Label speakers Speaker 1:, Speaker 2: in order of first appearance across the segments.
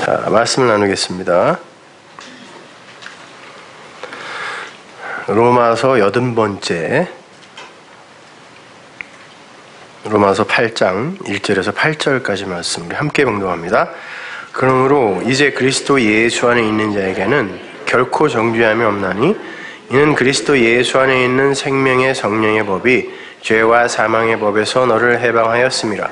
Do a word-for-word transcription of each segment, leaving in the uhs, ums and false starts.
Speaker 1: 자, 말씀을 나누겠습니다. 로마서 여든 번째, 로마서 팔 장 일 절에서 팔 절까지 말씀 우리 함께 봉독합니다. 그러므로 이제 그리스도 예수 안에 있는 자에게는 결코 정죄함이 없나니 이는 그리스도 예수 안에 있는 생명의 성령의 법이 죄와 사망의 법에서 너를 해방하였음이라.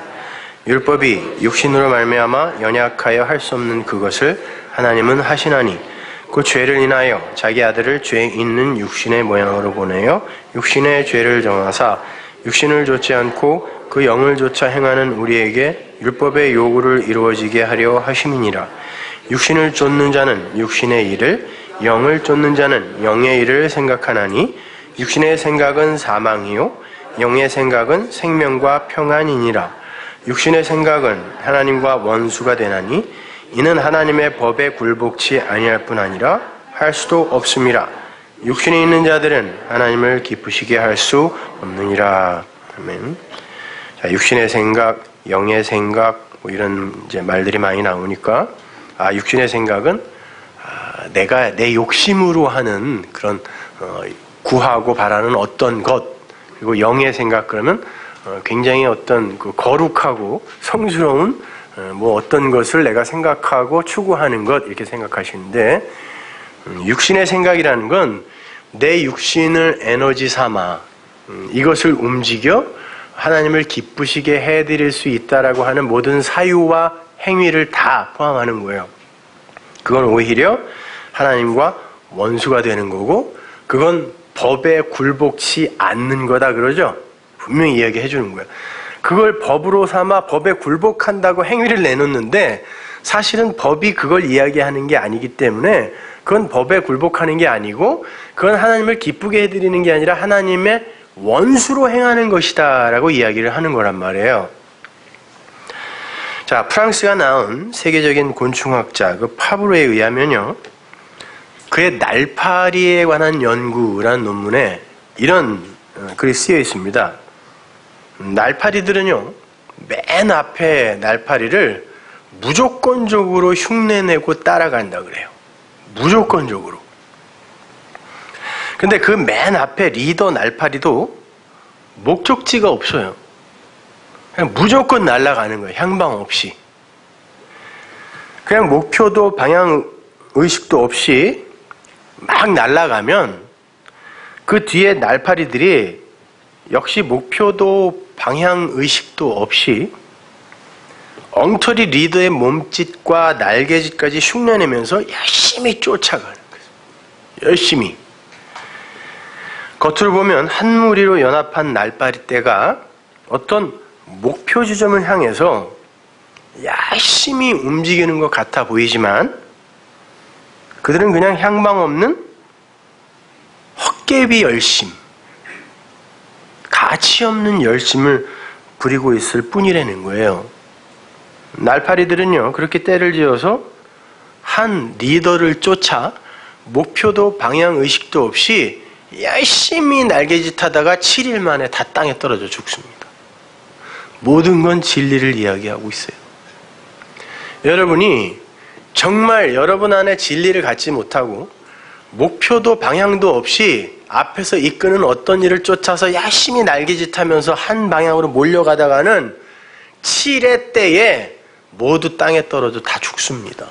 Speaker 1: 율법이 육신으로 말미암아 연약하여 할 수 없는 그것을 하나님은 하시나니 그 죄를 인하여 자기 아들을 죄 있는 육신의 모양으로 보내어 육신의 죄를 정하사 육신을 좇지 않고 그 영을 좇아 행하는 우리에게 율법의 요구를 이루어지게 하려 하심이니라. 육신을 좇는 자는 육신의 일을, 영을 좇는 자는 영의 일을 생각하나니 육신의 생각은 사망이요 영의 생각은 생명과 평안이니라. 육신의 생각은 하나님과 원수가 되나니 이는 하나님의 법에 굴복치 아니할 뿐 아니라 할 수도 없음이라. 육신에 있는 자들은 하나님을 기쁘시게 할 수 없느니라. 아멘. 자, 육신의 생각, 영의 생각, 뭐 이런 이제 말들이 많이 나오니까, 아, 육신의 생각은 아, 내가 내 욕심으로 하는 그런 어, 구하고 바라는 어떤 것, 그리고 영의 생각 그러면 어, 굉장히 어떤 그 거룩하고 성스러운 어, 뭐 어떤 것을 내가 생각하고 추구하는 것 이렇게 생각하시는데, 음, 육신의 생각이라는 건 내 육신을 에너지 삼아 음, 이것을 움직여 하나님을 기쁘시게 해드릴 수 있다라고 하는 모든 사유와 행위를 다 포함하는 거예요. 그건 오히려 하나님과 원수가 되는 거고, 그건 법에 굴복치 않는 거다 그러죠. 분명히 이야기해 주는 거예요. 그걸 법으로 삼아 법에 굴복한다고 행위를 내놓는데 사실은 법이 그걸 이야기하는 게 아니기 때문에 그건 법에 굴복하는 게 아니고 그건 하나님을 기쁘게 해드리는 게 아니라 하나님의 원수로 행하는 것이다 라고 이야기를 하는 거란 말이에요. 자, 프랑스가 낳은 세계적인 곤충학자 그 파브로에 의하면요, 그의 날파리에 관한 연구라는 논문에 이런 글이 쓰여 있습니다. 날파리들은요, 맨 앞에 날파리를 무조건적으로 흉내내고 따라간다 그래요. 무조건적으로. 근데 그 맨 앞에 리더 날파리도 목적지가 없어요. 그냥 무조건 날아가는 거예요. 향방 없이. 그냥 목표도 방향 의식도 없이 막 날아가면 그 뒤에 날파리들이 역시 목표도 방향 의식도 없이 엉터리 리더의 몸짓과 날개짓까지 흉내내면서 열심히 쫓아가는 거예요. 열심히. 겉으로 보면 한 무리로 연합한 날파리떼가 어떤 목표 지점을 향해서 열심히 움직이는 것 같아 보이지만 그들은 그냥 향방 없는 헛개비 열심, 가치 없는 열심을 부리고 있을 뿐이라는 거예요. 날파리들은요, 그렇게 때를 지어서 한 리더를 쫓아 목표도 방향 의식도 없이 열심히 날개짓 하다가 칠 일 만에 다 땅에 떨어져 죽습니다. 모든 건 진리를 이야기하고 있어요. 여러분이 정말 여러분 안에 진리를 갖지 못하고 목표도 방향도 없이 앞에서 이끄는 어떤 일을 쫓아서 열심히 날개짓하면서 한 방향으로 몰려가다가는 칠 회 때에 모두 땅에 떨어져 다 죽습니다.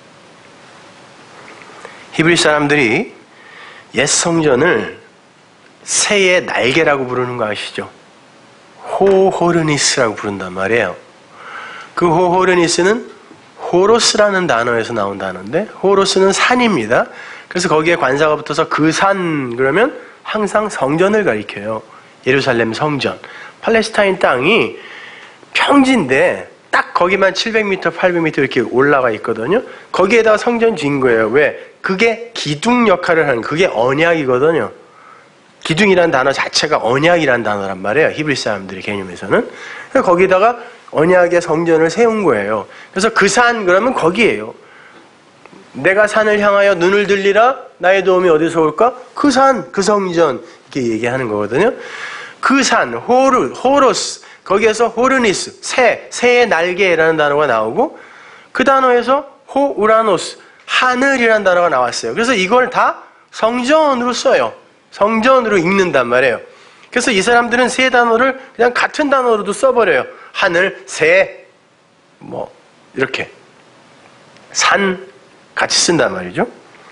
Speaker 1: 히브리 사람들이 옛 성전을 새의 날개라고 부르는 거 아시죠? 호호르니스라고 부른단 말이에요. 그 호호르니스는 호로스라는 단어에서 나온 단어인데, 호로스는 산입니다. 그래서 거기에 관사가 붙어서 그 산 그러면 항상 성전을 가리켜요. 예루살렘 성전. 팔레스타인 땅이 평지인데 딱 거기만 칠백 미터, 팔백 미터 이렇게 올라가 있거든요. 거기에다가 성전 지은 거예요. 왜? 그게 기둥 역할을 하는, 그게 언약이거든요. 기둥이라는 단어 자체가 언약이라는 단어란 말이에요. 히브리 사람들의 개념에서는. 그래서 거기다가 언약의 성전을 세운 거예요. 그래서 그 산 그러면 거기에요. 내가 산을 향하여 눈을 들리라 나의 도움이 어디서 올까? 그 산, 그 성전 이렇게 얘기하는 거거든요. 그 산, 호르, 호로스, 거기에서 호르니스, 새, 새의 날개라는 단어가 나오고 그 단어에서 호 우라노스, 하늘이라는 단어가 나왔어요. 그래서 이걸 다 성전으로 써요. 성전으로 읽는단 말이에요. 그래서 이 사람들은 세 단어를 그냥 같은 단어로도 써버려요. 하늘, 새, 뭐 이렇게 산 같이 쓴단 말이죠.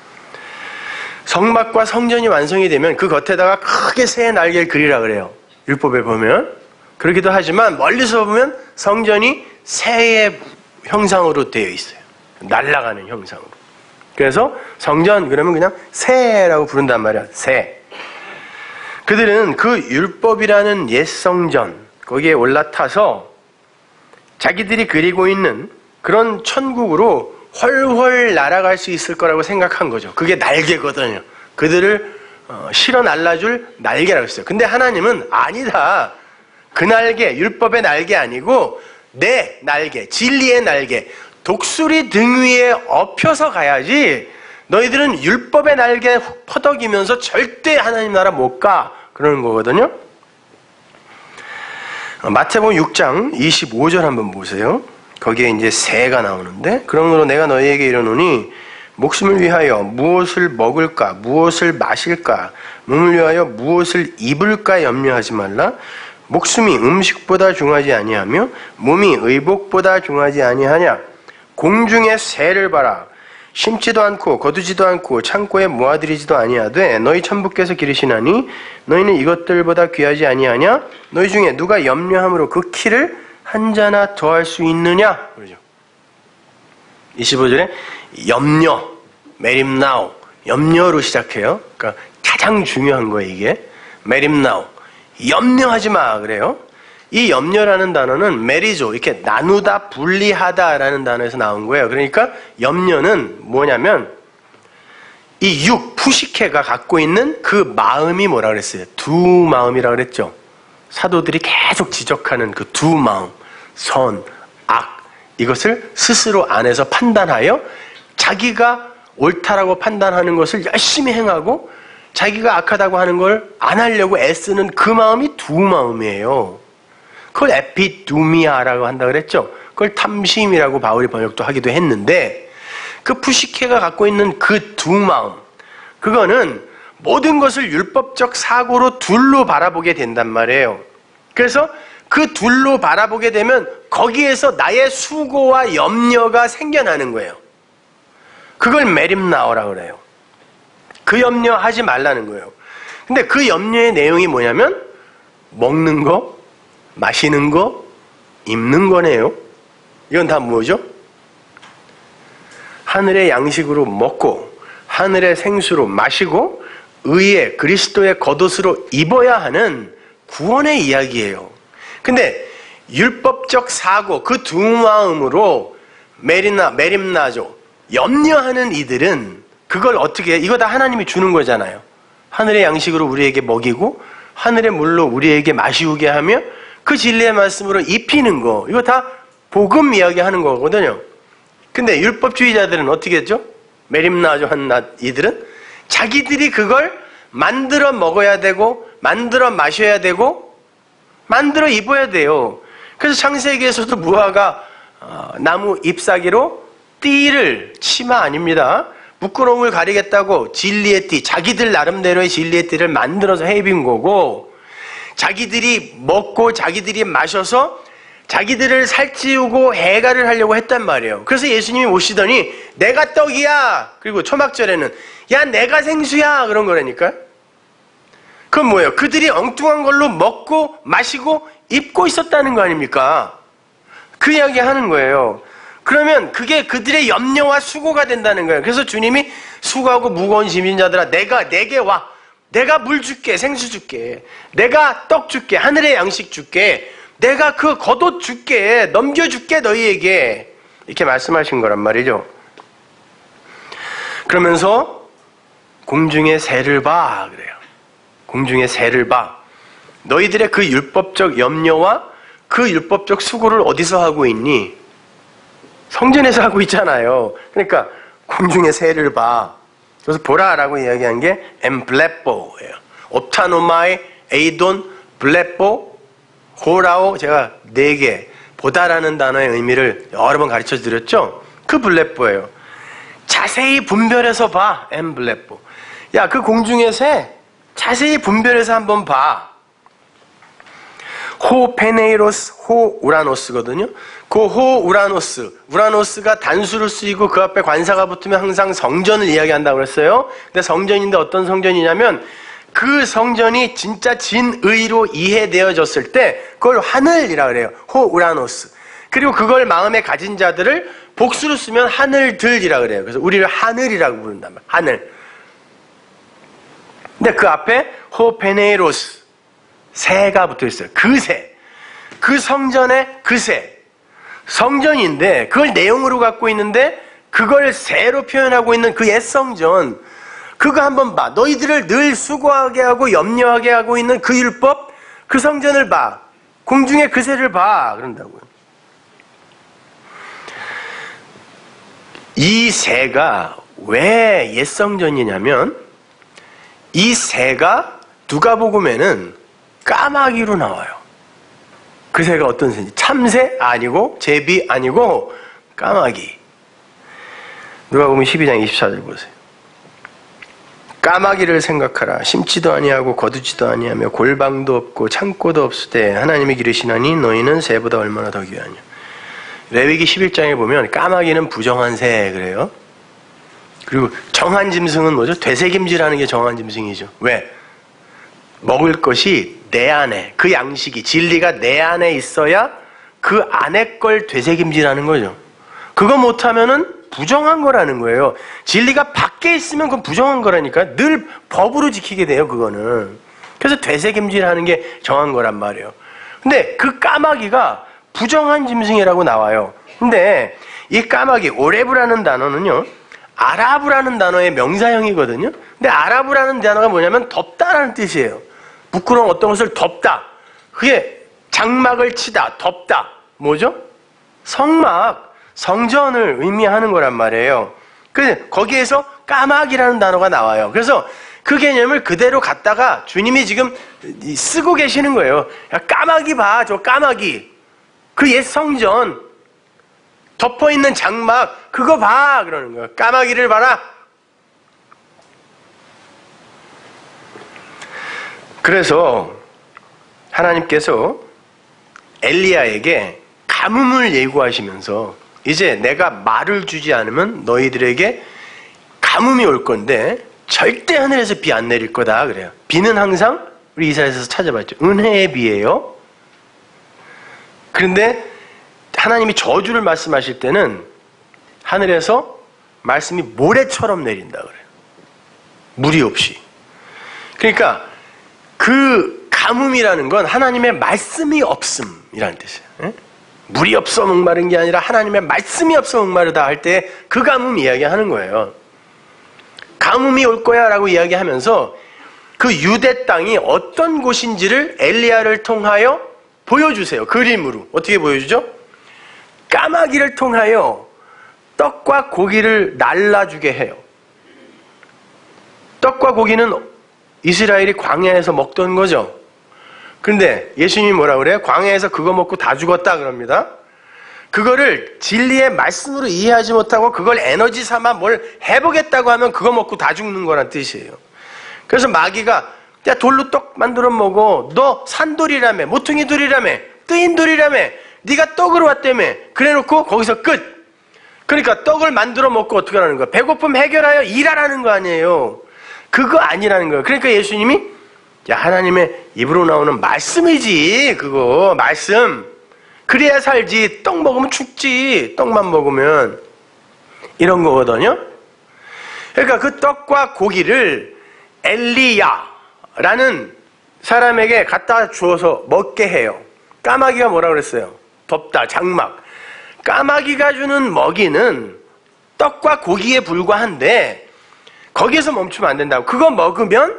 Speaker 1: 성막과 성전이 완성이 되면 그 겉에다가 크게 새의 날개를 그리라 그래요. 율법에 보면. 그러기도 하지만 멀리서 보면 성전이 새의 형상으로 되어 있어요. 날아가는 형상으로. 그래서 성전 그러면 그냥 새라고 부른단 말이야. 새. 그들은 그 율법이라는 옛 성전 거기에 올라타서 자기들이 그리고 있는 그런 천국으로 훨훨 날아갈 수 있을 거라고 생각한 거죠. 그게 날개거든요. 그들을 어, 실어 날라줄 날개라고 했어요. 근데 하나님은 아니다. 그 날개, 율법의 날개 아니고 내 날개, 진리의 날개, 독수리 등 위에 엎혀서 가야지 너희들은 율법의 날개 퍼덕이면서 절대 하나님 나라 못 가. 그러는 거거든요. 마태복음 육 장 이십오 절 한번 보세요. 거기에 이제 새가 나오는데 그러므로 내가 너희에게 이르노니 목숨을 위하여 무엇을 먹을까 무엇을 마실까 몸을 위하여 무엇을 입을까 염려하지 말라. 목숨이 음식보다 중하지 아니하며 몸이 의복보다 중하지 아니하냐. 공중의 새를 봐라. 심지도 않고 거두지도 않고 창고에 모아들이지도 아니하되 너희 천부께서 기르시나니 너희는 이것들보다 귀하지 아니하냐. 너희 중에 누가 염려함으로 그 키를 한 자나 더할 수 있느냐. 그러죠. 이십오 절에 염려, 메림나우, 염려로 시작해요. 그러니까 가장 중요한 거예요, 이게. 메림나우, 염려하지 마 그래요. 이 염려라는 단어는 메리조, 이렇게 나누다, 분리하다라는 단어에서 나온 거예요. 그러니까 염려는 뭐냐면 이 육, 푸시케가 갖고 있는 그 마음이 뭐라 그랬어요? 두 마음이라 그랬죠. 사도들이 계속 지적하는 그 두 마음, 선, 악, 이것을 스스로 안에서 판단하여 자기가 옳다라고 판단하는 것을 열심히 행하고 자기가 악하다고 하는 걸 안 하려고 애쓰는 그 마음이 두 마음이에요. 그걸 에피두미아라고 한다 그랬죠. 그걸 탐심이라고 바울이 번역도 하기도 했는데 그 푸시케가 갖고 있는 그 두 마음, 그거는 모든 것을 율법적 사고로 둘로 바라보게 된단 말이에요. 그래서 그 둘로 바라보게 되면 거기에서 나의 수고와 염려가 생겨나는 거예요. 그걸 메림나오라고 그래요. 그 염려 하지 말라는 거예요. 근데 그 염려의 내용이 뭐냐면 먹는 거, 마시는 거, 입는 거네요. 이건 다 뭐죠? 하늘의 양식으로 먹고 하늘의 생수로 마시고 의의 그리스도의 겉옷으로 입어야 하는 구원의 이야기예요. 근데 율법적 사고 그 두 마음으로 메리나, 메림나죠. 염려하는 이들은 그걸 어떻게 해? 이거 다 하나님이 주는 거잖아요. 하늘의 양식으로 우리에게 먹이고 하늘의 물로 우리에게 마시우게 하며 그 진리의 말씀으로 입히는 거, 이거 다 복음 이야기하는 거거든요. 근데 율법주의자들은 어떻게 했죠? 메림나죠 한 이들은 자기들이 그걸 만들어 먹어야 되고 만들어 마셔야 되고 만들어 입어야 돼요. 그래서 창세기에서도 무화과 어, 나무 잎사귀로 띠를, 치마 아닙니다, 부끄러움을 가리겠다고 진리의 띠, 자기들 나름대로의 진리의 띠를 만들어서 해입은 거고, 자기들이 먹고 자기들이 마셔서 자기들을 살찌우고 해가를 하려고 했단 말이에요. 그래서 예수님이 오시더니 내가 떡이야, 그리고 초막절에는 야 내가 생수야, 그런 거라니까. 그건 뭐예요? 그들이 엉뚱한 걸로 먹고 마시고 입고 있었다는 거 아닙니까? 그 이야기 하는 거예요. 그러면 그게 그들의 염려와 수고가 된다는 거예요. 그래서 주님이 수고하고 무거운 짐진 자들아 내가 내게 와, 내가 물 줄게, 생수 줄게, 내가 떡 줄게, 하늘의 양식 줄게, 내가 그 겉옷 줄게, 넘겨줄게 너희에게, 이렇게 말씀하신 거란 말이죠. 그러면서 공중의 새를 봐 그래요. 공중의 새를 봐. 너희들의 그 율법적 염려와 그 율법적 수고를 어디서 하고 있니? 성전에서 하고 있잖아요. 그러니까 공중의 새를 봐. 그래서 보라라고 이야기한 게 엠블레뽀예요. 옵타노마이, 에이돈, 블레뽀, 호라오, 제가 네 개, 보다라는 단어의 의미를 여러 번 가르쳐 드렸죠. 그 블레뽀예요. 자세히 분별해서 봐. 엠블레뽀. 야, 그 공중의 새 자세히 분별해서 한번 봐. 호 페네이로스, 호 우라노스거든요. 그 호 우라노스, 우라노스가 단수를 쓰이고 그 앞에 관사가 붙으면 항상 성전을 이야기한다고 그랬어요. 근데 성전인데 어떤 성전이냐면 그 성전이 진짜 진의로 이해되어졌을 때 그걸 하늘이라 그래요. 호 우라노스. 그리고 그걸 마음에 가진 자들을 복수로 쓰면 하늘들이라 그래요. 그래서 우리를 하늘이라고 부른단 말이에요. 하늘. 근데 그 앞에 호 페네이로스, 새가 붙어 있어요. 그 새. 그 성전의 그 새. 성전인데 그걸 내용으로 갖고 있는데 그걸 새로 표현하고 있는 그 옛 성전. 그거 한번 봐. 너희들을 늘 수고하게 하고 염려하게 하고 있는 그 율법, 그 성전을 봐. 공중의 그 새를 봐. 그런다고요. 이 새가 왜 옛 성전이냐면 이 새가 누가복음에는 까마귀로 나와요. 그 새가 어떤 새인지. 참새 아니고 제비 아니고 까마귀. 누가복음 십이 장 이십사 절 보세요. 까마귀를 생각하라. 심지도 아니하고 거두지도 아니하며 골방도 없고 창고도 없을 때 하나님이 기르시나니 너희는 새보다 얼마나 더 귀하냐. 레위기 십일 장에 보면 까마귀는 부정한 새 그래요. 그리고 정한 짐승은 뭐죠? 되새김질하는 게 정한 짐승이죠. 왜? 먹을 것이 내 안에, 그 양식이, 진리가 내 안에 있어야 그 안에 걸 되새김질하는 거죠. 그거 못하면은 부정한 거라는 거예요. 진리가 밖에 있으면 그건 부정한 거라니까. 늘 법으로 지키게 돼요, 그거는. 그래서 되새김질하는 게 정한 거란 말이에요. 근데 그 까마귀가 부정한 짐승이라고 나와요. 근데 이 까마귀, 오레브라는 단어는요, 아라브라는 단어의 명사형이거든요. 근데 아라브라는 단어가 뭐냐면 덮다라는 뜻이에요. 부끄러운 어떤 것을 덮다. 그게 장막을 치다, 덮다. 뭐죠? 성막, 성전을 의미하는 거란 말이에요. 그래서 거기에서 까마귀라는 단어가 나와요. 그래서 그 개념을 그대로 갖다가 주님이 지금 쓰고 계시는 거예요. 야, 까마귀 봐, 저 까마귀. 그 옛 성전, 덮어있는 장막, 그거 봐! 그러는 거예요. 까마귀를 봐라! 그래서 하나님께서 엘리야에게 가뭄을 예고하시면서 이제 내가 말을 주지 않으면 너희들에게 가뭄이 올 건데 절대 하늘에서 비 안 내릴 거다 그래요. 비는 항상 우리 이사야에서 찾아봤죠. 은혜의 비예요. 그런데 하나님이 저주를 말씀하실 때는 하늘에서 말씀이 모래처럼 내린다 그래요. 무리 없이. 그러니까 그 가뭄이라는 건 하나님의 말씀이 없음이라는 뜻이에요. 에? 물이 없어 목마른 게 아니라 하나님의 말씀이 없어 목마르다 할 때 그 가뭄 이야기하는 거예요. 가뭄이 올 거야 라고 이야기하면서 그 유대 땅이 어떤 곳인지를 엘리야를 통하여 보여주세요. 그림으로. 어떻게 보여주죠? 까마귀를 통하여 떡과 고기를 날라주게 해요. 떡과 고기는 이스라엘이 광야에서 먹던 거죠. 그런데 예수님이 뭐라 그래요? 광야에서 그거 먹고 다 죽었다 그럽니다. 그거를 진리의 말씀으로 이해하지 못하고 그걸 에너지 삼아 뭘 해보겠다고 하면 그거 먹고 다 죽는 거란 뜻이에요. 그래서 마귀가 야 돌로 떡 만들어 먹어. 너 산돌이라며, 모퉁이 돌이라며, 뜨인 돌이라며, 네가 떡으로 왔다며. 그래놓고 거기서 끝. 그러니까 떡을 만들어 먹고 어떻게 하라는 거야? 배고픔 해결하여 일하라는 거 아니에요. 그거 아니라는 거예요. 그러니까 예수님이 야 하나님의 입으로 나오는 말씀이지. 그거 말씀. 그래야 살지. 떡 먹으면 죽지. 떡만 먹으면. 이런 거거든요. 그러니까 그 떡과 고기를 엘리야라는 사람에게 갖다 주어서 먹게 해요. 까마귀가 뭐라 그랬어요? 덥다, 장막. 까마귀가 주는 먹이는 떡과 고기에 불과한데 거기에서 멈추면 안 된다고. 그거 먹으면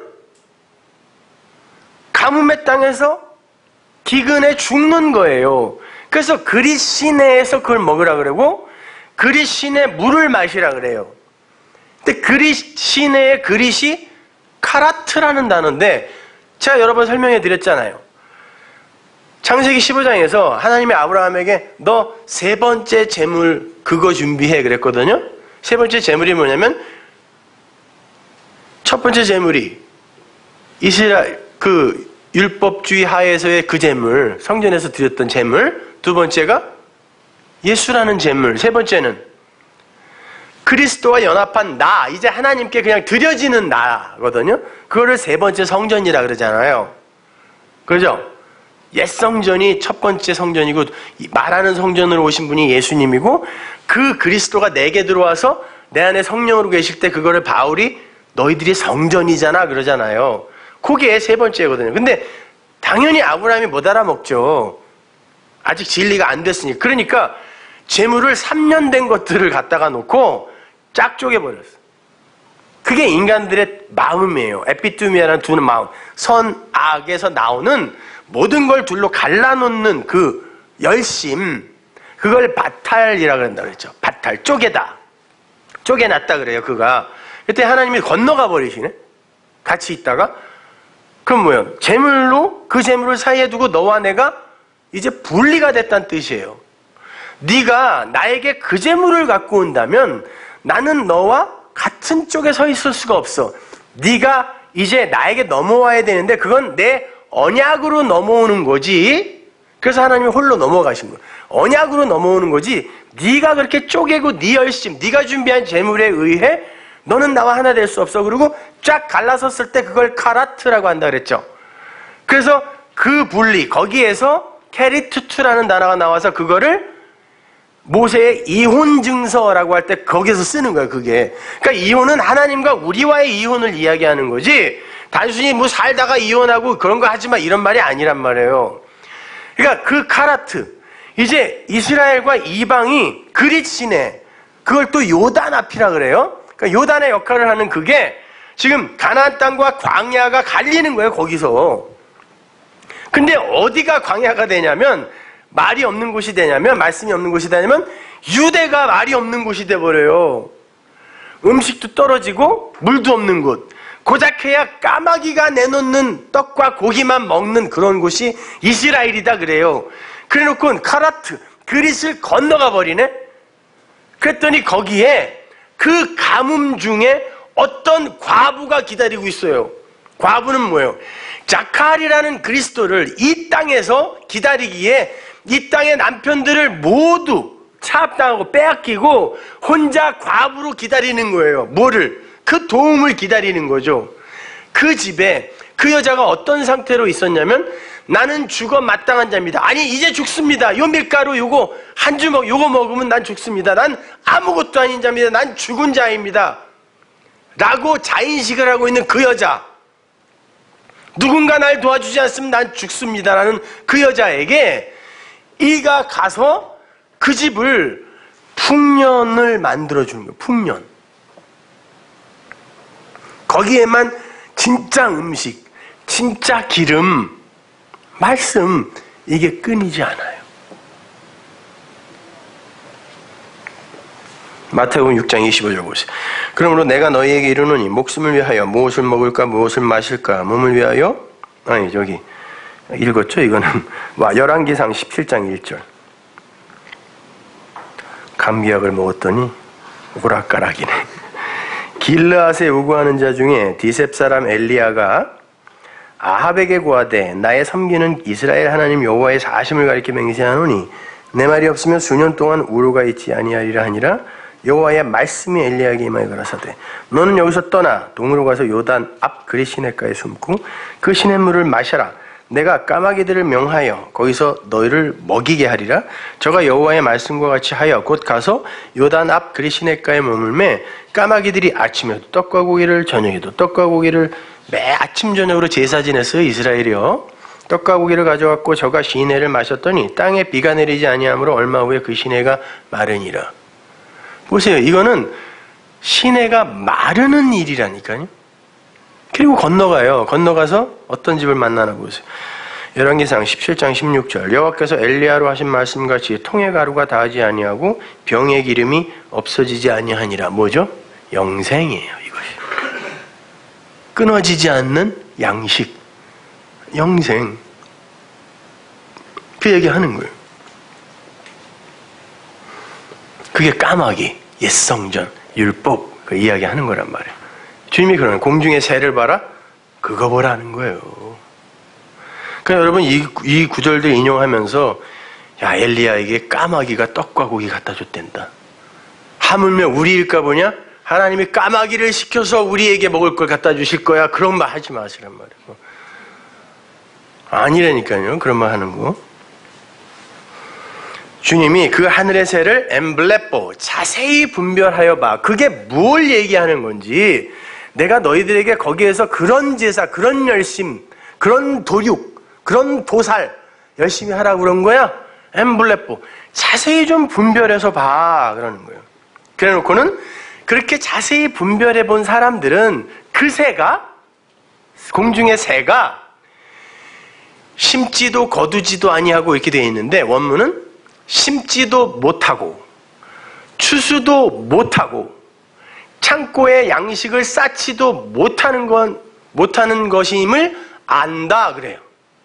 Speaker 1: 가뭄의 땅에서 기근에 죽는 거예요. 그래서 그릿 시내에서 그걸 먹으라 그러고 그릿 시내 물을 마시라 그래요. 근데 그릿 시내의 그릿이 카라트라는 단어인데 제가 여러 번 설명해 드렸잖아요. 창세기 십오 장에서 하나님이 아브라함에게 너 세 번째 재물 그거 준비해 그랬거든요. 세 번째 재물이 뭐냐면 첫 번째 재물이 이스라엘 그 율법주의 하에서의 그 재물, 성전에서 드렸던 재물, 두 번째가 예수라는 재물, 세 번째는 그리스도와 연합한 나, 이제 하나님께 그냥 드려지는 나거든요. 그거를 세 번째 성전이라 그러잖아요. 그죠? 옛 성전이 첫 번째 성전이고 말하는 성전으로 오신 분이 예수님이고 그 그리스도가 내게 들어와서 내 안에 성령으로 계실 때 그거를 바울이 너희들이 성전이잖아 그러잖아요. 그게 세 번째거든요. 근데 당연히 아브라함이 못 알아먹죠. 아직 진리가 안 됐으니까. 그러니까 재물을 삼 년 된 것들을 갖다가 놓고 쫙 쪼개버렸어. 그게 인간들의 마음이에요. 에피투미아라는 두 마음. 선, 악에서 나오는 모든 걸 둘로 갈라놓는 그 열심, 그걸 바탈이라고 그런다 그랬죠. 바탈, 쪼개다. 쪼개놨다 그래요, 그가. 그때 하나님이 건너가 버리시네? 같이 있다가. 그럼 뭐예요? 재물로 그 재물을 사이에 두고 너와 내가 이제 분리가 됐다는 뜻이에요. 네가 나에게 그 재물을 갖고 온다면 나는 너와 같은 쪽에 서 있을 수가 없어. 네가 이제 나에게 넘어와야 되는데 그건 내 언약으로 넘어오는 거지. 그래서 하나님이 홀로 넘어가신 거예요. 언약으로 넘어오는 거지. 네가 그렇게 쪼개고 네 열심, 네가 준비한 재물에 의해 너는 나와 하나 될 수 없어. 그리고 쫙 갈라섰을 때 그걸 카라트라고 한다 그랬죠. 그래서 그 분리, 거기에서 케리투투라는 단어가 나와서 그거를 모세의 이혼 증서라고 할 때 거기서 쓰는 거예요, 그게. 그러니까 이혼은 하나님과 우리와의 이혼을 이야기하는 거지, 단순히 뭐 살다가 이혼하고 그런 거 하지 마 이런 말이 아니란 말이에요. 그러니까 그 카라트, 이제 이스라엘과 이방이 그릿 시내, 그걸 또 요단 앞이라 그래요. 그러니까 요단의 역할을 하는 그게 지금 가나안 땅과 광야가 갈리는 거예요, 거기서. 근데 어디가 광야가 되냐면, 말이 없는 곳이 되냐면, 말씀이 없는 곳이 되냐면 유대가 말이 없는 곳이 돼버려요. 음식도 떨어지고 물도 없는 곳. 고작 해야 까마귀가 내놓는 떡과 고기만 먹는 그런 곳이 이스라엘이다 그래요. 그래놓고 카라트, 그릿을 건너가 버리네. 그랬더니 거기에 그 가뭄 중에 어떤 과부가 기다리고 있어요. 과부는 뭐예요? 자칼이라는 그리스도를 이 땅에서 기다리기에 이 땅의 남편들을 모두 차압당하고 빼앗기고 혼자 과부로 기다리는 거예요. 뭐를? 그 도움을 기다리는 거죠. 그 집에 그 여자가 어떤 상태로 있었냐면, 나는 죽어 마땅한 자입니다. 아니 이제 죽습니다. 요 밀가루 요거 한 주먹 요거 먹으면 난 죽습니다. 난 아무것도 아닌 자입니다. 난 죽은 자입니다. 라고 자인식을 하고 있는 그 여자, 누군가 날 도와주지 않으면 난 죽습니다 라는 그 여자에게 이가 가서 그 집을 풍년을 만들어주는 거예요. 풍년. 거기에만 진짜 음식, 진짜 기름, 말씀, 이게 끊이지 않아요. 마태복음 육 장 이십오 절 보세요. 그러므로 내가 너희에게 이르노니 목숨을 위하여 무엇을 먹을까 무엇을 마실까, 몸을 위하여, 아니 저기 읽었죠? 이거는 와 열왕기상 십칠 장 일 절. 감기약을 먹었더니 오락가락이네. 길르앗에 요구하는 자 중에 디셉 사람 엘리야가 아합에게 고하되 나의 섬기는 이스라엘 하나님 여호와의 사심을 가리켜 맹세하노니 내 말이 없으면 수년 동안 우로가 있지 아니하리라 하니라. 여호와의 말씀이 엘리야에게 임하여 가라사대 너는 여기서 떠나 동으로 가서 요단 앞 그릿 시냇가에 숨고 그 시냇물을 마셔라. 내가 까마귀들을 명하여 거기서 너희를 먹이게 하리라. 저가 여호와의 말씀과 같이 하여 곧 가서 요단 앞 그릿 시냇가에 머물매 까마귀들이 아침에도 떡과 고기를 저녁에도 떡과 고기를 매 아침 저녁으로 제사 지냈어요. 이스라엘이요. 떡과 고기를 가져왔고 저가 시내를 마셨더니 땅에 비가 내리지 아니하므로 얼마 후에 그 시내가 마르니라. 보세요. 이거는 시내가 마르는 일이라니까요. 그리고 건너가요. 건너가서 어떤 집을 만나나 보세요. 열왕기상 십칠 장 십육 절. 여호와께서 엘리야로 하신 말씀같이 통의 가루가 다하지 아니하고 병의 기름이 없어지지 아니하니라. 뭐죠? 영생이에요. 이것이. 끊어지지 않는 양식. 영생. 그 얘기하는 거예요. 그게 까마귀, 옛성전, 율법 그 이야기하는 거란 말이에요. 주님이 그러는 공중의 새를 봐라? 그거 보라는 거예요. 그러니까 여러분 이, 이 구절들 인용하면서 야 엘리야에게 까마귀가 떡과 고기 갖다 줬댄다. 하물며 우리일까 보냐? 하나님이 까마귀를 시켜서 우리에게 먹을 걸 갖다 주실 거야. 그런 말 하지 마시란 말이에요. 아니라니까요. 그런 말 하는 거. 주님이 그 하늘의 새를 엠블레포 자세히 분별하여 봐. 그게 뭘 얘기하는 건지 내가 너희들에게 거기에서 그런 제사, 그런 열심, 그런 도육, 그런 도살 열심히 하라고 그런 거야. 엠블레포 자세히 좀 분별해서 봐 그러는 거예요. 그래놓고는 그렇게 자세히 분별해 본 사람들은 그 새가 공중의 새가 심지도 거두지도 아니하고 이렇게 되어 있는데 원문은 심지도 못하고 추수도 못하고 창고에 양식을 쌓지도 못하는 건 못하는 것임을 안다 그래요.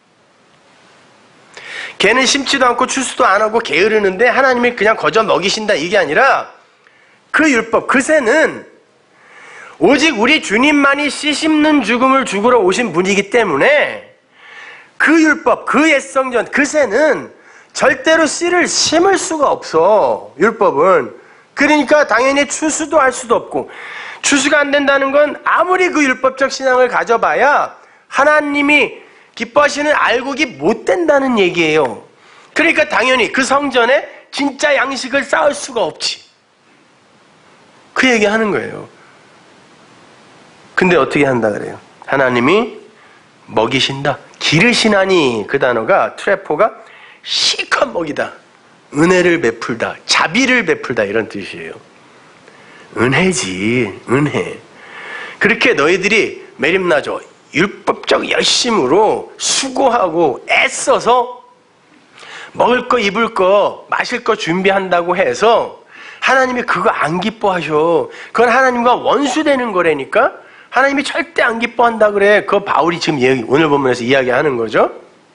Speaker 1: 걔는 심지도 않고 추수도 안 하고 게으르는데 하나님이 그냥 거저 먹이신다 이게 아니라 그 율법, 그 새는 오직 우리 주님만이 씨 씹는 죽음을 죽으러 오신 분이기 때문에 그 율법, 그 옛성전, 그 새는 절대로 씨를 심을 수가 없어. 율법은. 그러니까 당연히 추수도 할 수도 없고 추수가 안 된다는 건 아무리 그 율법적 신앙을 가져봐야 하나님이 기뻐하시는 알곡이 못 된다는 얘기예요. 그러니까 당연히 그 성전에 진짜 양식을 쌓을 수가 없지. 그 얘기하는 거예요. 근데 어떻게 한다 그래요? 하나님이 먹이신다. 기르시나니 그 단어가 트레포가 실컷 먹이다. 은혜를 베풀다. 자비를 베풀다 이런 뜻이에요. 은혜지. 은혜. 그렇게 너희들이 메림나죠. 율법적 열심으로 수고하고 애써서 먹을 거 입을 거 마실 거 준비한다고 해서 하나님이 그거 안 기뻐하셔. 그건 하나님과 원수되는 거라니까. 하나님이 절대 안 기뻐한다 그래. 그거 바울이 지금 얘기, 오늘 본문에서 이야기하는 거죠.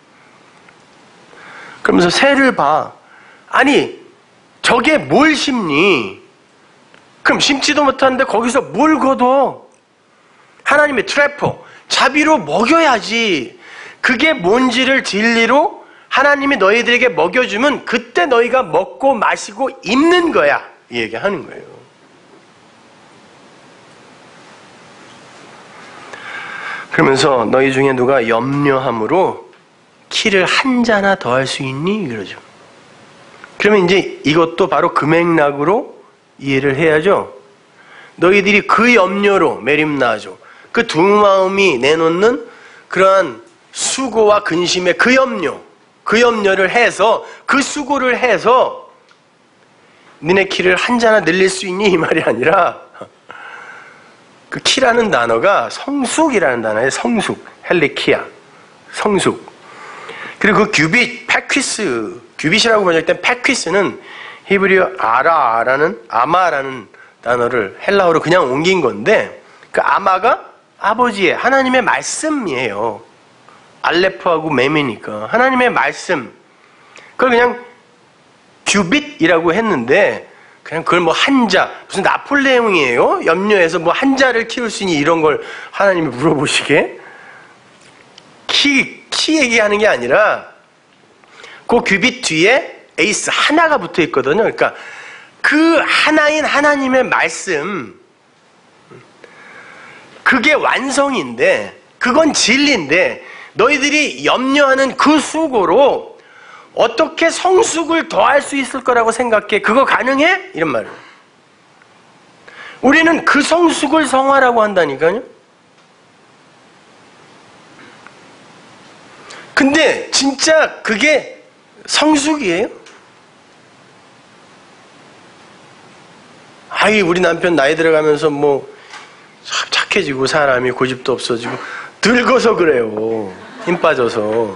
Speaker 1: 그러면서 새를 봐. 아니 저게 뭘 심니? 그럼 심지도 못하는데 거기서 뭘 거둬? 하나님의 트래퍼 자비로 먹여야지. 그게 뭔지를 진리로 하나님이 너희들에게 먹여주면 그때 너희가 먹고 마시고 입는 거야. 이 얘기하는 거예요. 그러면서 너희 중에 누가 염려함으로 키를 한 자나 더 할 수 있니? 그러죠. 그러면 이제 이것도 바로 그 맥락으로 이해를 해야죠. 너희들이 그 염려로 메림나죠. 그 두 마음이 내놓는 그러한 수고와 근심의 그 염려, 그 염려를 해서 그 수고를 해서 너네 키를 한 자나 늘릴 수 있니? 이 말이 아니라 그 키라는 단어가 성숙이라는 단어예요. 성숙, 헬리키아, 성숙. 그리고 그 규빗, 패퀴스, 규빗이라고 번역할 땐 패퀴스는 히브리어 아라라는 아마라는 단어를 헬라어로 그냥 옮긴 건데 그 아마가 아버지의 하나님의 말씀이에요. 알레프하고 mem이니까 하나님의 말씀. 그걸 그냥 규빗이라고 했는데 그냥 그걸 뭐 한자 무슨 나폴레옹이에요? 염려해서 뭐 한자를 키울 수 있니 이런 걸 하나님이 물어보시게 키, 키 얘기하는 게 아니라 그 규빗 뒤에 에이스 하나가 붙어 있거든요. 그러니까 그 하나인 하나님의 말씀 그게 완성인데 그건 진리인데 너희들이 염려하는 그 수고로 어떻게 성숙을 더할 수 있을 거라고 생각해? 그거 가능해? 이런 말을. 우리는 그 성숙을 성화라고 한다니까요. 근데 진짜 그게 성숙이에요? 아이 우리 남편 나이 들어가면서 뭐 착해지고 사람이 고집도 없어지고 늙어서 그래요. 힘 빠져서.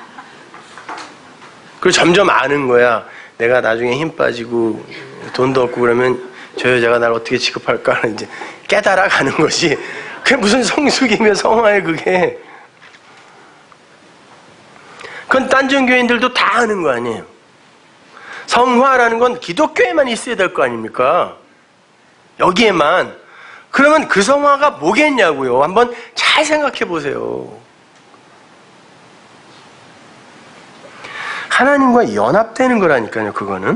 Speaker 1: 그리고 점점 아는 거야. 내가 나중에 힘 빠지고 돈도 없고 그러면 저 여자가 날 어떻게 취급할까 이제 깨달아가는 것이 그게 무슨 성숙이며 성화에 그게. 그건 딴전 교인들도 다 아는 거 아니에요. 성화라는 건 기독교에만 있어야 될 거 아닙니까? 여기에만. 그러면 그 성화가 뭐겠냐고요. 한번 잘 생각해 보세요. 하나님과 연합되는 거라니까요, 그거는.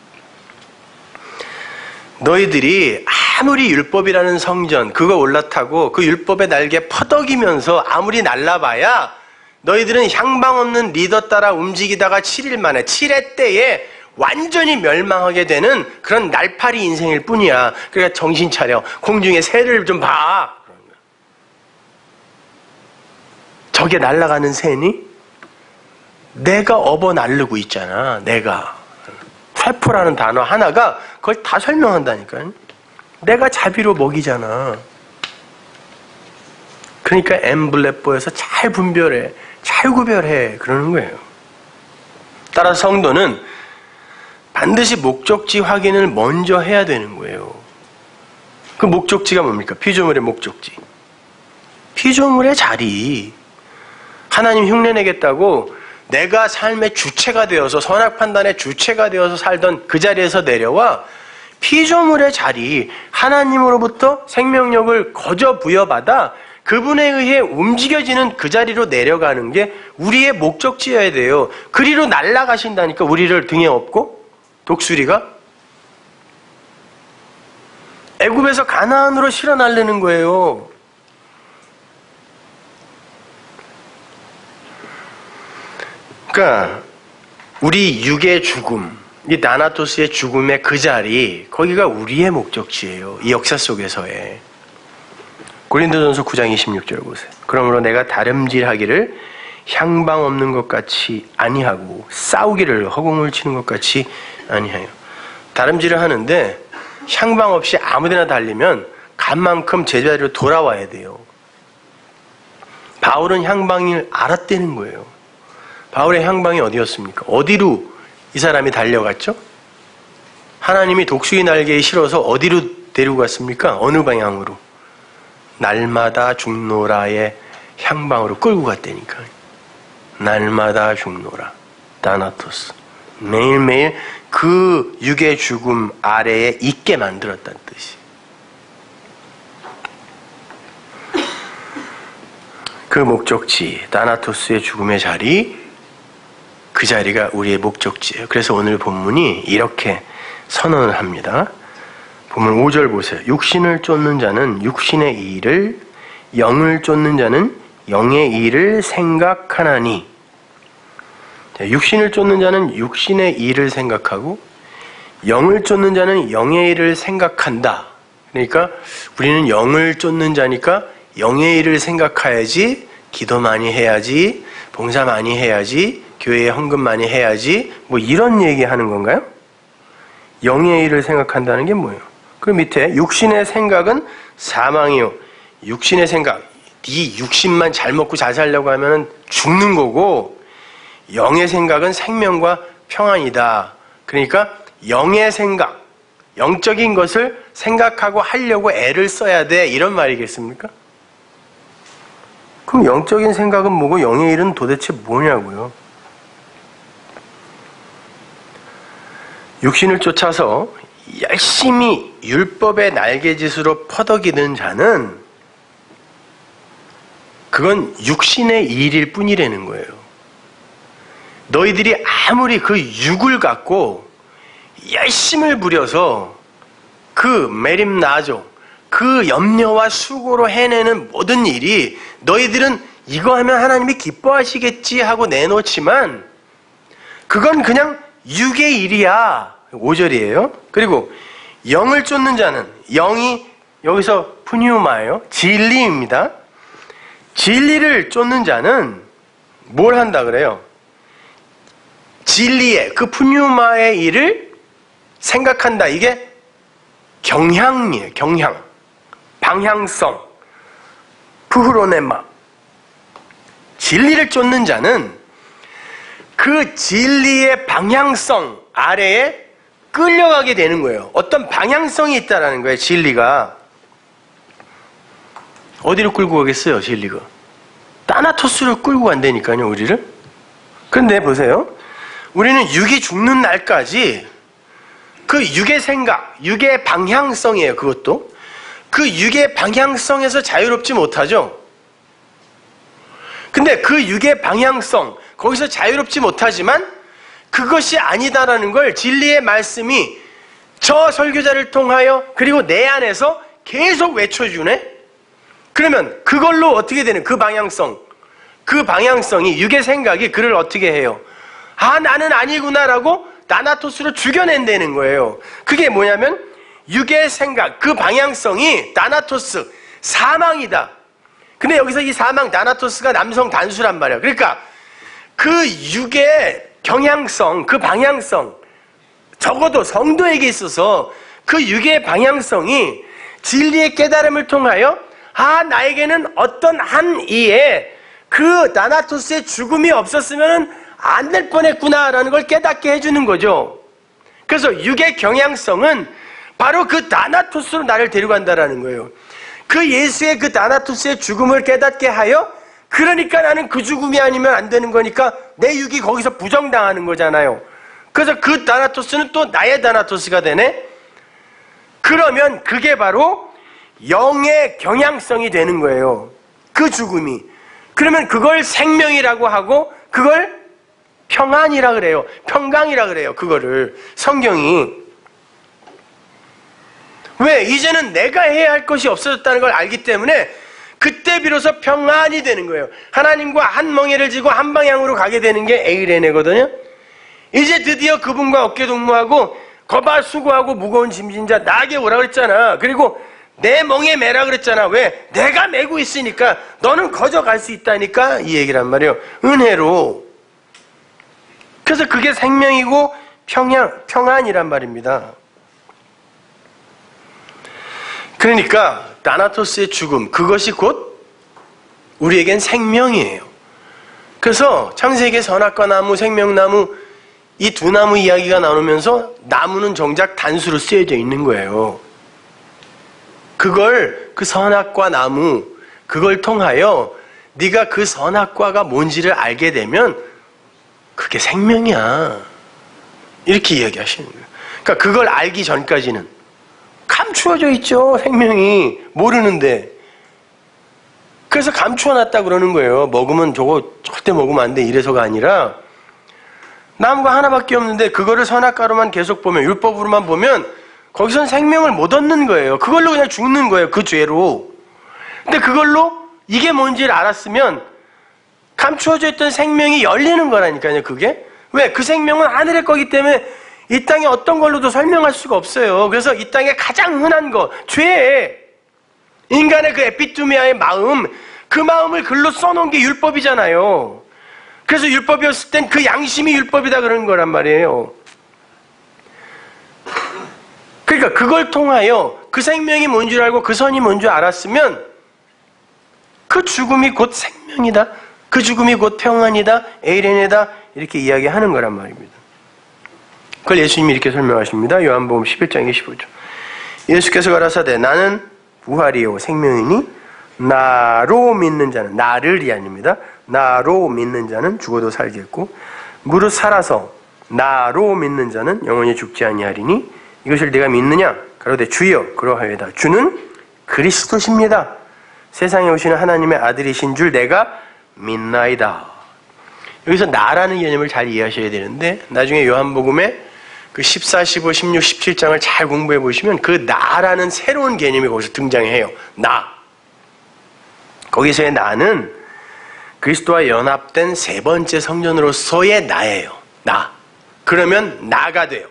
Speaker 1: 너희들이 아무리 율법이라는 성전 그거 올라타고 그 율법의 날개 퍼덕이면서 아무리 날라봐야 너희들은 향방 없는 리더 따라 움직이다가 칠 일 만에 칠 회 때에 완전히 멸망하게 되는 그런 날파리 인생일 뿐이야. 그러니까 정신 차려. 공중에 새를 좀 봐. 저게 날아가는 새니? 내가 업어 날르고 있잖아. 내가. 회포라는 단어 하나가 그걸 다 설명한다니까요. 내가 자비로 먹이잖아. 그러니까 엠블레뽀에서 잘 분별해. 잘 구별해. 그러는 거예요. 따라서 성도는 반드시 목적지 확인을 먼저 해야 되는 거예요. 그 목적지가 뭡니까? 피조물의 목적지. 피조물의 자리. 하나님 흉내내겠다고 내가 삶의 주체가 되어서 선악 판단의 주체가 되어서 살던 그 자리에서 내려와 피조물의 자리, 하나님으로부터 생명력을 거저 부여받아 그분에 의해 움직여지는 그 자리로 내려가는 게 우리의 목적지여야 돼요. 그리로 날아가신다니까, 우리를 등에 업고 독수리가 애굽에서 가나안으로 실어 날르는 거예요. 그러니까 우리 육의 죽음, 이 나나토스의 죽음의 그 자리, 거기가 우리의 목적지예요. 이 역사 속에서의. 고린도전서 구 장 이십육 절 보세요. 그러므로 내가 다름질하기를 향방 없는 것 같이 아니하고 싸우기를 허공을 치는 것 같이 아니하여. 다름질을 하는데 향방 없이 아무데나 달리면 간만큼 제자리로 돌아와야 돼요. 바울은 향방을 알았다는 거예요. 바울의 향방이 어디였습니까? 어디로 이 사람이 달려갔죠? 하나님이 독수리 날개에 실어서 어디로 데리고 갔습니까? 어느 방향으로? 날마다 죽노라의 향방으로 끌고 갔다니까. 날마다 죽노라. 다나토스. 매일매일 그 육의 죽음 아래에 있게 만들었다는 뜻이. 그 목적지, 다나토스의 죽음의 자리, 그 자리가 우리의 목적지예요. 그래서 오늘 본문이 이렇게 선언을 합니다. 본문 오 절 보세요. 육신을 쫓는 자는 육신의 일을, 영을 쫓는 자는 영의 일을 생각하나니. 육신을 쫓는 자는 육신의 일을 생각하고 영을 쫓는 자는 영의 일을 생각한다. 그러니까 우리는 영을 쫓는 자니까 영의 일을 생각해야지, 기도 많이 해야지, 봉사 많이 해야지, 교회에 헌금 많이 해야지, 뭐 이런 얘기하는 건가요? 영의 일을 생각한다는 게 뭐예요? 그 밑에 육신의 생각은 사망이요. 육신의 생각, 네 육신만 잘 먹고 잘 살려고 하면 죽는 거고, 영의 생각은 생명과 평안이다. 그러니까 영의 생각, 영적인 것을 생각하고 하려고 애를 써야 돼, 이런 말이겠습니까? 그럼 영적인 생각은 뭐고 영의 일은 도대체 뭐냐고요? 육신을 쫓아서 열심히 율법의 날개짓으로 퍼덕이는 자는 그건 육신의 일일 뿐이라는 거예요. 너희들이 아무리 그 육을 갖고 열심을 부려서 그 메림나조, 그 염려와 수고로 해내는 모든 일이, 너희들은 이거 하면 하나님이 기뻐하시겠지 하고 내놓지만 그건 그냥 육의 일이야. 오 절이에요. 그리고 영을 쫓는 자는, 영이 여기서 푸니우마예요. 진리입니다. 진리를 쫓는 자는 뭘 한다 그래요? 진리의 그 푸니우마의 일을 생각한다. 이게 경향이에요. 경향, 방향성, 푸흐로네마. 진리를 쫓는 자는 그 진리의 방향성 아래에 끌려가게 되는 거예요. 어떤 방향성이 있다라는 거예요. 진리가 어디로 끌고 가겠어요? 진리가 따나토스로 끌고 간다니까요. 우리를 근데 보세요. 우리는 육이 죽는 날까지 그 육의 생각, 육의 방향성이에요. 그것도. 그 육의 방향성에서 자유롭지 못하죠. 근데 그 육의 방향성, 거기서 자유롭지 못하지만 그것이 아니다라는 걸 진리의 말씀이 저 설교자를 통하여 그리고 내 안에서 계속 외쳐주네? 그러면 그걸로 어떻게 되는 그 방향성, 그 방향성이 육의 생각이 그를 어떻게 해요? 아, 나는 아니구나라고 나나토스로 죽여낸다는 거예요. 그게 뭐냐면 육의 생각, 그 방향성이 나나토스, 사망이다. 근데 여기서 이 사망, 나나토스가 남성 단수란 말이야. 그러니까 그 육의 경향성, 그 방향성, 적어도 성도에게 있어서 그 육의 방향성이 진리의 깨달음을 통하여 아, 나에게는 어떤 한 이에 그 나나토스의 죽음이 없었으면 안 될 뻔했구나라는 걸 깨닫게 해주는 거죠. 그래서 육의 경향성은 바로 그 나나토스로 나를 데려간다라는 거예요. 그 예수의 그 나나토스의 죽음을 깨닫게 하여 그러니까 나는 그 죽음이 아니면 안 되는 거니까 내 육이 거기서 부정당하는 거잖아요. 그래서 그 나나토스는 또 나의 나나토스가 되네? 그러면 그게 바로 영의 경향성이 되는 거예요. 그 죽음이. 그러면 그걸 생명이라고 하고 그걸 평안이라 그래요. 평강이라 그래요. 그거를 성경이. 왜? 이제는 내가 해야 할 것이 없어졌다는 걸 알기 때문에 그때 비로소 평안이 되는 거예요. 하나님과 한 멍에를 지고 한 방향으로 가게 되는 게 에이레네거든요. 이제 드디어 그분과 어깨 동무하고 거봐 수고하고 무거운 짐진 자 나에게 오라 그랬잖아. 그리고 내 멍에 매라 그랬잖아. 왜? 내가 메고 있으니까 너는 거저 갈 수 있다니까 이 얘기란 말이에요. 은혜로. 그래서 그게 생명이고 평양, 평안이란 말입니다. 그러니까 나나토스의 죽음, 그것이 곧 우리에겐 생명이에요. 그래서 창세기의 선악과 나무, 생명나무 이 두 나무 이야기가 나오면서 나무는 정작 단수로 쓰여져 있는 거예요. 그걸 그 선악과 나무 그걸 통하여 네가 그 선악과가 뭔지를 알게 되면 그게 생명이야. 이렇게 이야기하시는 거예요. 그러니까 그걸 알기 전까지는 감추어져 있죠. 생명이 모르는데. 그래서 감추어놨다 그러는 거예요. 먹으면 저거 절대 먹으면 안 돼 이래서가 아니라 나무가 하나밖에 없는데 그거를 선악과로만 계속 보면 율법으로만 보면 거기선 생명을 못 얻는 거예요. 그걸로 그냥 죽는 거예요. 그 죄로. 근데 그걸로 이게 뭔지를 알았으면 감추어져 있던 생명이 열리는 거라니까요. 그게. 왜? 그 생명은 하늘의 거기 때문에 이 땅에 어떤 걸로도 설명할 수가 없어요. 그래서 이 땅에 가장 흔한 거, 죄. 인간의 그 에피투미아의 마음, 그 마음을 글로 써놓은 게 율법이잖아요. 그래서 율법이었을 땐 그 양심이 율법이다 그러는 거란 말이에요. 그러니까 그걸 통하여 그 생명이 뭔 줄 알고 그 선이 뭔 줄 알았으면 그 죽음이 곧 생명이다. 그 죽음이 곧 평안이다. 에이레네다. 이렇게 이야기하는 거란 말입니다. 그걸 예수님이 이렇게 설명하십니다. 요한복음 십일 장 이십오 절. 예수께서 가라사대 나는 부활이요 생명이니 나로 믿는 자는 나를이 아닙니다. 나로 믿는 자는 죽어도 살겠고 무릇 살아서 나로 믿는 자는 영원히 죽지 아니하리니 이것을 네가 믿느냐? 가로되 주여 그러하여다. 주는 그리스도십니다. 세상에 오시는 하나님의 아들이신 줄 내가 믿나이다. 여기서 나라는 개념을 잘 이해하셔야 되는데 나중에 요한복음에 그 십사, 십오, 십육, 십칠 장을 잘 공부해 보시면 그 나라는 새로운 개념이 거기서 등장해요. 나. 거기서의 나는 그리스도와 연합된 세 번째 성전으로서의 나예요. 나. 그러면 나가 돼요.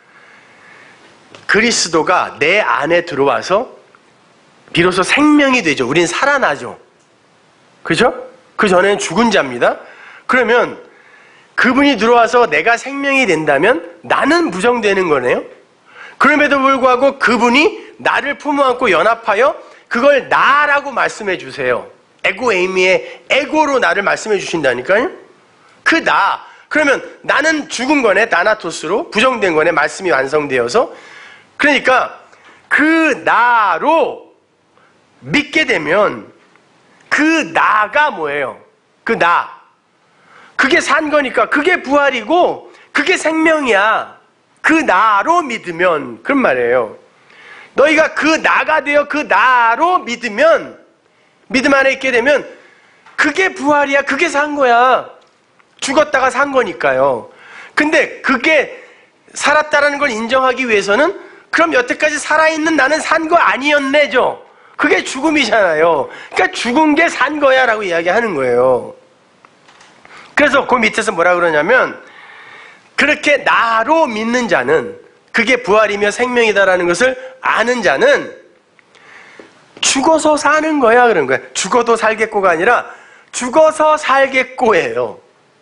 Speaker 1: 그리스도가 내 안에 들어와서 비로소 생명이 되죠. 우린 살아나죠. 그죠? 그 전에는 죽은 자입니다. 그러면 그분이 들어와서 내가 생명이 된다면 나는 부정되는 거네요. 그럼에도 불구하고 그분이 나를 품어안고 연합하여 그걸 나라고 말씀해 주세요. 에고 에이미의 에고로 나를 말씀해 주신다니까요. 그 나. 그러면 나는 죽은 거네. 나나토스로 부정된 거네. 말씀이 완성되어서. 그러니까 그 나로 믿게 되면 그 나가 뭐예요? 그 나. 그게 산 거니까 그게 부활이고 그게 생명이야. 그 나로 믿으면 그런 말이에요. 너희가 그 나가 되어 그 나로 믿으면, 믿음 안에 있게 되면 그게 부활이야. 그게 산 거야. 죽었다가 산 거니까요. 근데 그게 살았다라는 걸 인정하기 위해서는 그럼 여태까지 살아있는 나는 산 거 아니었네죠. 그게 죽음이잖아요. 그러니까 죽은 게 산 거야 라고 이야기하는 거예요. 그래서 그 밑에서 뭐라 그러냐면, 그렇게 나로 믿는 자는, 그게 부활이며 생명이다라는 것을 아는 자는 죽어서 사는 거야 그런 거야. 죽어도 살겠고가 아니라 죽어서 살겠고예요.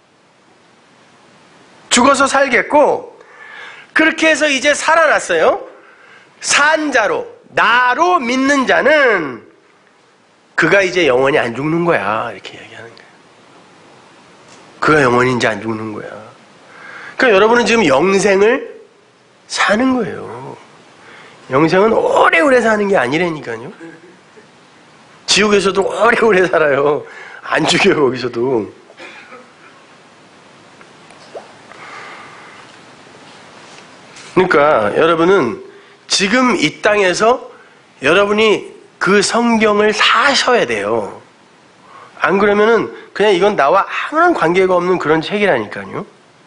Speaker 1: 죽어서 살겠고, 그렇게 해서 이제 살아났어요. 산 자로, 나로 믿는 자는 그가 이제 영원히 안 죽는 거야 이렇게 이야기하는 거예요. 그가 영원히 이제 안 죽는 거야. 그러니까 여러분은 지금 영생을 사는 거예요. 영생은 오래오래 사는 게 아니라니까요. 지옥에서도 오래오래 살아요. 안 죽여요 거기서도. 그러니까 여러분은 지금 이 땅에서 여러분이 그 성경을 사셔야 돼요. 안 그러면은 그냥 이건 나와 아무런 관계가 없는 그런 책이라니까요.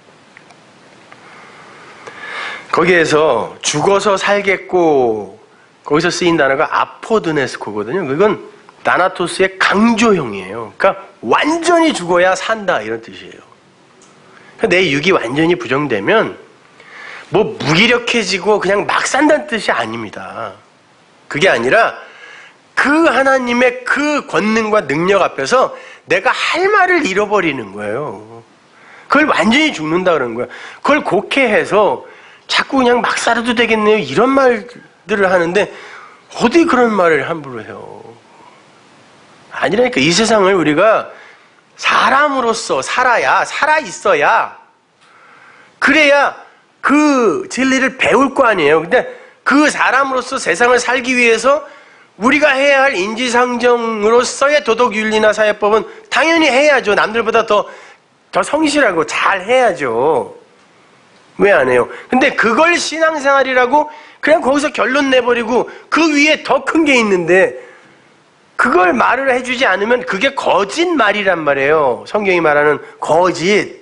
Speaker 1: 거기에서 죽어서 살겠고, 거기서 쓰인 단어가 아포드네스코거든요. 그건 나나토스의 강조형이에요. 그러니까 완전히 죽어야 산다 이런 뜻이에요. 그러니까 내 육이 완전히 부정되면 뭐 무기력해지고 그냥 막 산다는 뜻이 아닙니다. 그게 아니라 그 하나님의 그 권능과 능력 앞에서 내가 할 말을 잃어버리는 거예요. 그걸 완전히 죽는다 그러는 거예요. 그걸 곡해해서 자꾸 그냥 막 살아도 되겠네요 이런 말들을 하는데 어디 그런 말을 함부로 해요. 아니라니까. 이 세상을 우리가 사람으로서 살아야, 살아있어야, 그래야 그 진리를 배울 거 아니에요. 근데 그 사람으로서 세상을 살기 위해서 우리가 해야 할 인지상정으로서의 도덕윤리나 사회법은 당연히 해야죠. 남들보다 더, 더 성실하고 잘 해야죠. 왜 안 해요? 근데 그걸 신앙생활이라고 그냥 거기서 결론 내버리고 그 위에 더 큰 게 있는데 그걸 말을 해주지 않으면 그게 거짓말이란 말이에요. 성경이 말하는 거짓.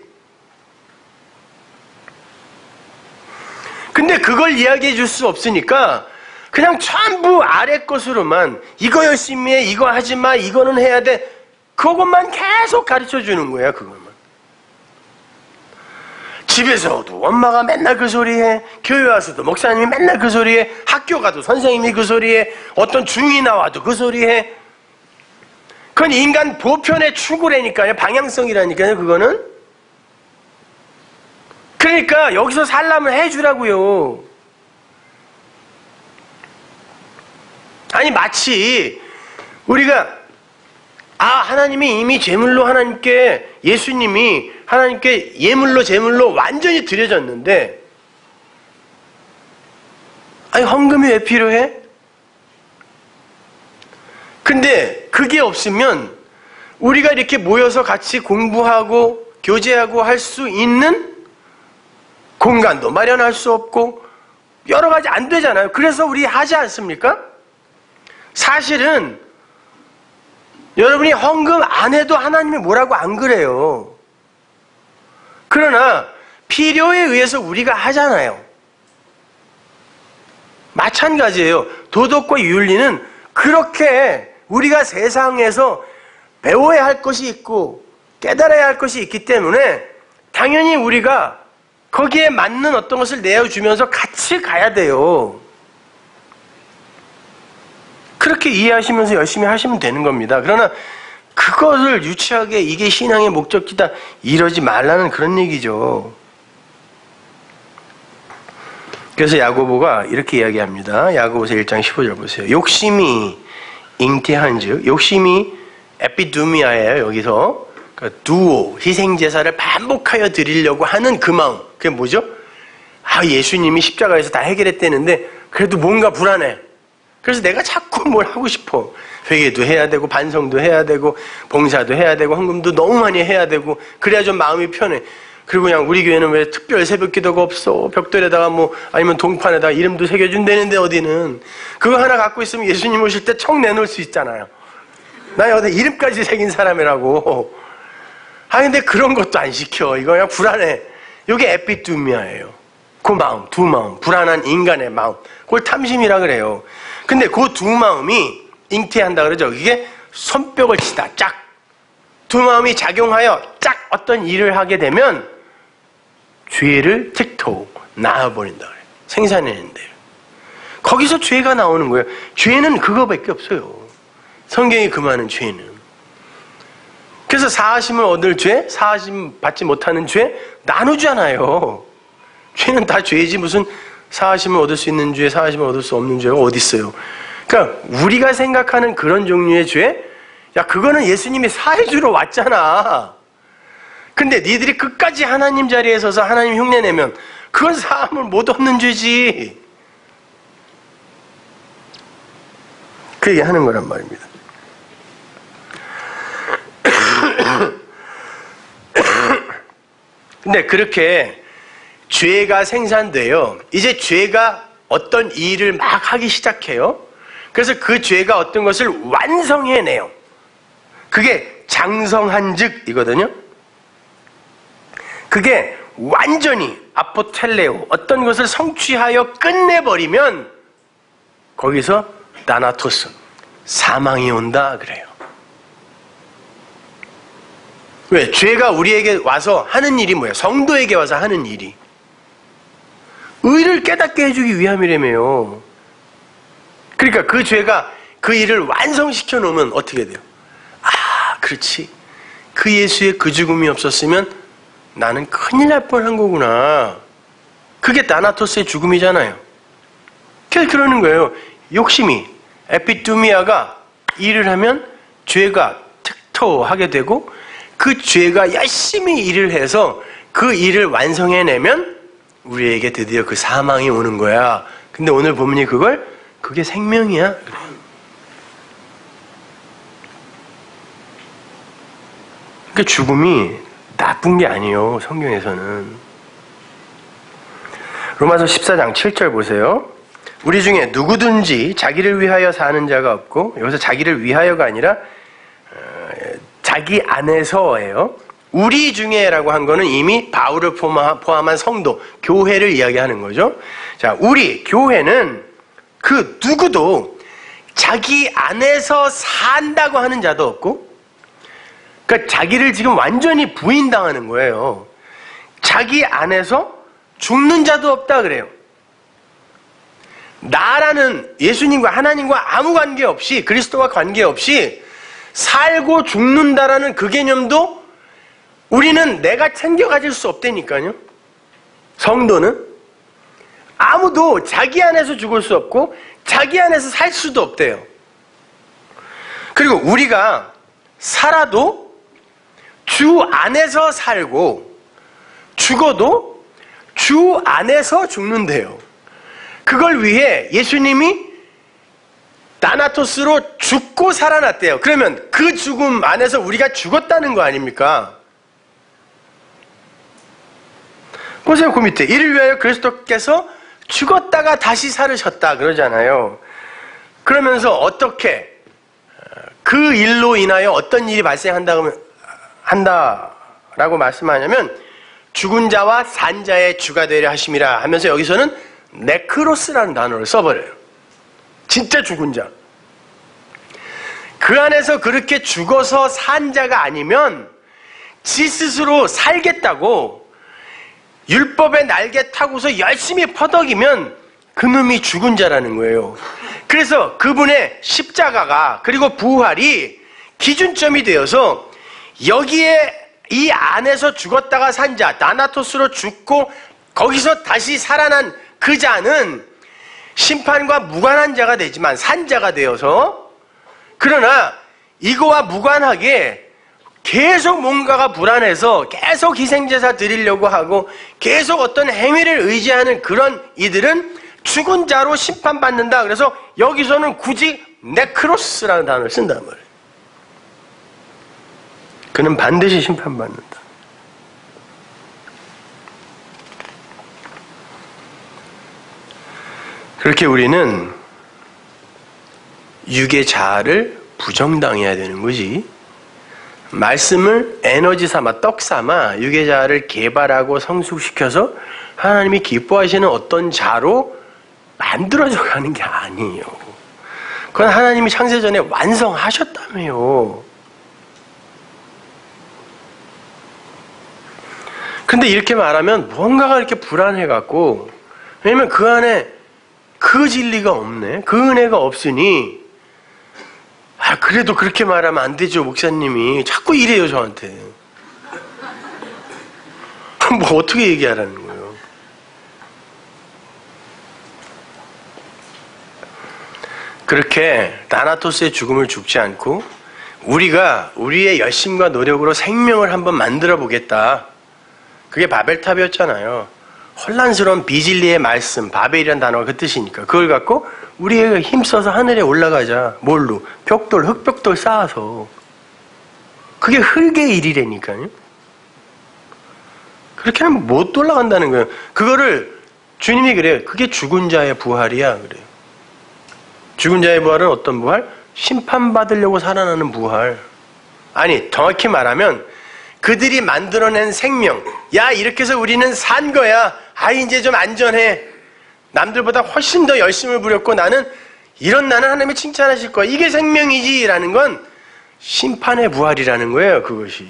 Speaker 1: 근데 그걸 이야기해 줄 수 없으니까 그냥 전부 아래 것으로만 이거 열심히 해, 이거 하지 마, 이거는 해야 돼. 그것만 계속 가르쳐 주는 거야, 그것만. 집에서도 엄마가 맨날 그 소리해, 교회 와서도 목사님이 맨날 그 소리해, 학교 가도 선생님이 그 소리해, 어떤 중이 나와도 그 소리해. 그건 인간 보편의 추구라니까요. 방향성이라니까요, 그거는. 그러니까 여기서 살라면 해주라고요. 아니 마치 우리가 아 하나님이 이미 제물로 하나님께 예수님이 하나님께 예물로 제물로 완전히 드려졌는데 아니 헌금이 왜 필요해? 근데 그게 없으면 우리가 이렇게 모여서 같이 공부하고 교제하고 할 수 있는 공간도 마련할 수 없고 여러 가지 안 되잖아요. 그래서 우리 하지 않습니까? 사실은 여러분이 헌금 안 해도 하나님이 뭐라고 안 그래요. 그러나 필요에 의해서 우리가 하잖아요. 마찬가지예요. 도덕과 윤리는 그렇게 우리가 세상에서 배워야 할 것이 있고 깨달아야 할 것이 있기 때문에 당연히 우리가 거기에 맞는 어떤 것을 내어주면서 같이 가야 돼요. 그렇게 이해하시면서 열심히 하시면 되는 겁니다. 그러나 그것을 유치하게 이게 신앙의 목적이다 이러지 말라는 그런 얘기죠. 그래서 야고보가 이렇게 이야기합니다. 야고보서 일 장 십오 절 보세요. 욕심이 잉태한즉, 욕심이 에피두미아예요. 여기서 그러니까 두오, 희생제사를 반복하여 드리려고 하는 그 마음. 그게 뭐죠? 아 예수님이 십자가에서 다 해결했다는데 그래도 뭔가 불안해. 그래서 내가 자꾸 자꾸 뭘 하고 싶어. 회개도 해야 되고 반성도 해야 되고 봉사도 해야 되고 헌금도 너무 많이 해야 되고 그래야 좀 마음이 편해. 그리고 그냥 우리 교회는 왜 특별 새벽 기도가 없어. 벽돌에다가 뭐 아니면 동판에다가 이름도 새겨준다는데 어디는. 그거 하나 갖고 있으면 예수님 오실 때 청 내놓을 수 있잖아요. 나 여기 이름까지 새긴 사람이라고. 아 근데 그런 것도 안 시켜. 이거 그냥 불안해. 이게 에피두미아예요. 그 마음, 두 마음, 불안한 인간의 마음. 그걸 탐심이라 그래요. 근데 그 두 마음이 잉태한다 그러죠. 이게 손뼉을 치다, 짝. 두 마음이 작용하여 짝 어떤 일을 하게 되면 죄를 틱토 낳아버린다 그래요. 생산해낸대요. 거기서 죄가 나오는 거예요. 죄는 그거밖에 없어요. 성경이 금하는 죄는. 그래서 사하심을 얻을 죄, 사하심 받지 못하는 죄 나누잖아요. 죄는 다 죄지 무슨 사하심을 얻을 수 있는 죄, 사하심을 얻을 수 없는 죄가 어디 있어요. 그러니까 우리가 생각하는 그런 종류의 죄, 야 그거는 예수님이 사해주러 왔잖아. 근데 니들이 끝까지 하나님 자리에 서서 하나님 흉내내면 그건 사함을 못 얻는 죄지. 그 얘기 하는 거란 말입니다. 근데 그렇게 죄가 생산돼요. 이제 죄가 어떤 일을 막 하기 시작해요. 그래서 그 죄가 어떤 것을 완성해내요. 그게 장성한즉이거든요. 그게 완전히 아포텔레오 어떤 것을 성취하여 끝내버리면 거기서 나나토스 사망이 온다 그래요. 왜? 죄가 우리에게 와서 하는 일이 뭐예요? 성도에게 와서 하는 일이 의를 깨닫게 해주기 위함이라며요. 그러니까 그 죄가 그 일을 완성시켜 놓으면 어떻게 돼요? 아, 그렇지. 그 예수의 그 죽음이 없었으면 나는 큰일 날 뻔한 거구나. 그게 나나토스의 죽음이잖아요. 그래서 그러는 거예요. 욕심이, 에피두미아가 일을 하면 죄가 틱토하게 되고 그 죄가 열심히 일을 해서 그 일을 완성해내면 우리에게 드디어 그 사망이 오는 거야. 근데 오늘 본문이 그걸 그게 생명이야. 그러니까 죽음이 나쁜 게 아니에요. 성경에서는. 로마서 십사 장 칠 절 보세요. 우리 중에 누구든지 자기를 위하여 사는 자가 없고, 여기서 자기를 위하여가 아니라 자기 안에서예요. 우리 중에라고 한 거는 이미 바울을 포함한 성도, 교회를 이야기하는 거죠. 자, 우리 교회는 그 누구도 자기 안에서 산다고 하는 자도 없고, 그러니까 자기를 지금 완전히 부인당하는 거예요. 자기 안에서 죽는 자도 없다 그래요. 나라는 예수님과 하나님과 아무 관계없이, 그리스도와 관계없이 살고 죽는다라는 그 개념도 우리는 내가 챙겨 가질 수 없다니까요. 성도는 아무도 자기 안에서 죽을 수 없고 자기 안에서 살 수도 없대요. 그리고 우리가 살아도 주 안에서 살고 죽어도 주 안에서 죽는데요. 그걸 위해 예수님이 나나토스로 죽고 살아났대요. 그러면 그 죽음 안에서 우리가 죽었다는 거 아닙니까? 보세요, 그 밑에. 이를 위하여 그리스도께서 죽었다가 다시 살으셨다 그러잖아요. 그러면서 어떻게 그 일로 인하여 어떤 일이 발생한다고 한다라고 말씀하냐면 죽은 자와 산 자의 주가 되려 하심이라 하면서 여기서는 네크로스라는 단어를 써버려요. 진짜 죽은 자. 그 안에서 그렇게 죽어서 산 자가 아니면 지 스스로 살겠다고 율법의 날개 타고서 열심히 퍼덕이면 그놈이 죽은 자라는 거예요. 그래서 그분의 십자가가 그리고 부활이 기준점이 되어서 여기에 이 안에서 죽었다가 산 자, 나나토스로 죽고 거기서 다시 살아난 그 자는 심판과 무관한 자가 되지만 산 자가 되어서, 그러나 이거와 무관하게 계속 뭔가가 불안해서 계속 희생제사 드리려고 하고 계속 어떤 행위를 의지하는 그런 이들은 죽은 자로 심판받는다. 그래서 여기서는 굳이 네크로스라는 단어를 쓴단 말이에요. 그는 반드시 심판받는다. 그렇게 우리는 육의 자아를 부정당해야 되는 거지. 말씀을 에너지 삼아 떡 삼아 육의 자아를 개발하고 성숙시켜서 하나님이 기뻐하시는 어떤 자로 만들어져 가는 게 아니에요. 그건 하나님이 창세전에 완성하셨다며요. 근데 이렇게 말하면 뭔가가 이렇게 불안해갖고, 왜냐면 그 안에 그 진리가 없네. 그 은혜가 없으니, 아, 그래도 그렇게 말하면 안 되죠, 목사님이. 자꾸 이래요, 저한테. 뭐 어떻게 얘기하라는 거예요. 그렇게 다나토스의 죽음을 죽지 않고 우리가 우리의 열심과 노력으로 생명을 한번 만들어 보겠다. 그게 바벨탑이었잖아요. 혼란스러운 비진리의 말씀, 바벨이라는 단어가 그 뜻이니까 그걸 갖고 우리가 힘써서 하늘에 올라가자. 뭘로? 벽돌, 흙벽돌 쌓아서. 그게 흙의 일이라니까요. 그렇게 하면 못 올라간다는 거예요. 그거를 주님이 그래요. 그게 죽은 자의 부활이야 그래요. 죽은 자의 부활은 어떤 부활? 심판받으려고 살아나는 부활. 아니, 정확히 말하면 그들이 만들어낸 생명. 야, 이렇게 해서 우리는 산 거야. 아, 이제 좀 안전해. 남들보다 훨씬 더 열심을 부렸고 나는 이런 나는 하나님이 칭찬하실 거야. 이게 생명이지 라는 건 심판의 부활이라는 거예요. 그것이.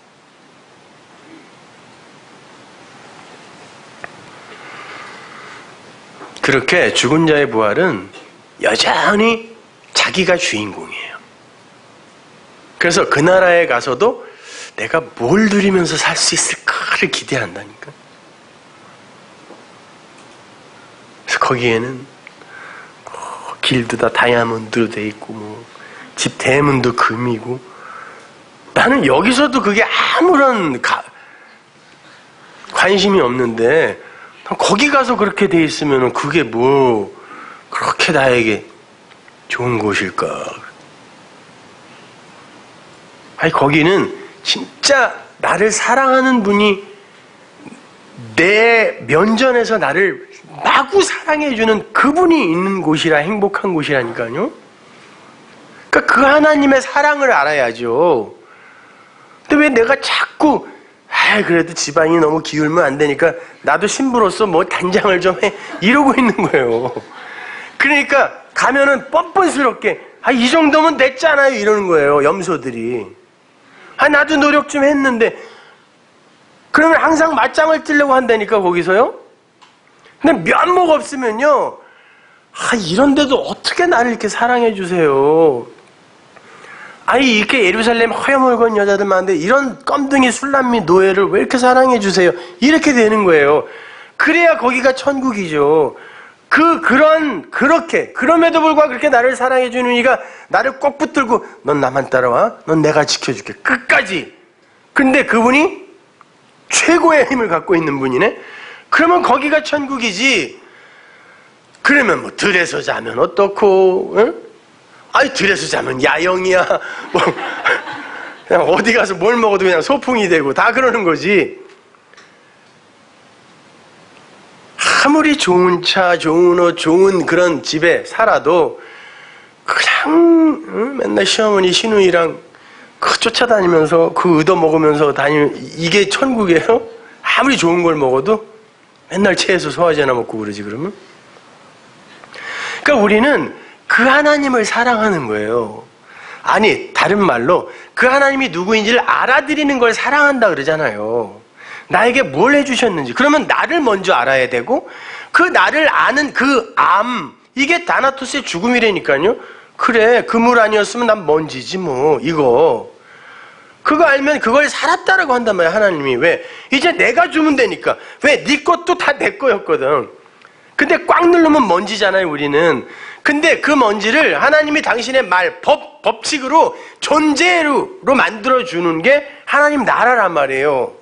Speaker 1: 그렇게 죽은 자의 부활은 여전히 자기가 주인공이에요. 그래서 그 나라에 가서도 내가 뭘 누리면서 살 수 있을까를 기대한다니까. 그래서 거기에는 뭐 길도 다 다이아몬드로 돼 있고 뭐 집 대문도 금이고, 나는 여기서도 그게 아무런 가, 관심이 없는데 거기 가서 그렇게 돼 있으면 그게 뭐 그렇게 나에게 좋은 곳일까. 아니, 거기는 진짜 나를 사랑하는 분이 내 면전에서 나를 마구 사랑해주는 그분이 있는 곳이라 행복한 곳이라니까요. 그러니까 그 하나님의 사랑을 알아야죠. 근데 왜 내가 자꾸 아, 그래도 집안이 너무 기울면 안 되니까 나도 신부로서 뭐 단장을 좀 해 이러고 있는 거예요. 그러니까 가면은 뻔뻔스럽게 아, 이 정도면 됐잖아요 이러는 거예요. 염소들이. 아, 나도 노력 좀 했는데. 그러면 항상 맞짱을 뜨려고 한다니까 거기서요. 근데 면목 없으면요, 아, 이런데도 어떻게 나를 이렇게 사랑해 주세요. 아니, 이렇게 예루살렘 허여멀건 여자들 많은데 이런 껌둥이 술람미 노예를 왜 이렇게 사랑해 주세요. 이렇게 되는 거예요. 그래야 거기가 천국이죠. 그 그런 그렇게 그럼에도 불구하고 그렇게 나를 사랑해 주는 이가 나를 꼭 붙들고 넌 나만 따라와. 넌 내가 지켜줄게. 끝까지. 근데 그분이 최고의 힘을 갖고 있는 분이네. 그러면 거기가 천국이지. 그러면 뭐 들에서 자면 어떻고? 응? 아니, 들에서 자면 야영이야. 뭐 그냥 어디 가서 뭘 먹어도 그냥 소풍이 되고 다 그러는 거지. 아무리 좋은 차, 좋은 옷, 좋은 그런 집에 살아도 그냥 응? 맨날 시어머니 시누이랑 그 쫓아다니면서 그 얻어먹으면서 다니면 이게 천국이에요? 아무리 좋은 걸 먹어도 맨날 체해서 소화제 하나 먹고 그러지 그러면? 그러니까 우리는 그 하나님을 사랑하는 거예요. 아니, 다른 말로 그 하나님이 누구인지를 알아들이는 걸 사랑한다 그러잖아요. 나에게 뭘 해주셨는지. 그러면 나를 먼저 알아야 되고 그 나를 아는 그 암, 이게 다나토스의 죽음이라니까요. 그래, 그물 아니었으면 난 먼지지 뭐 이거. 그거 알면 그걸 살았다라고 한단 말이야 하나님이. 왜? 이제 내가 주면 되니까. 왜? 네 것도 다 내 거였거든. 근데 꽉 누르면 먼지잖아요 우리는. 근데 그 먼지를 하나님이 당신의 말, 법, 법칙으로 존재로 만들어주는 게 하나님 나라란 말이에요.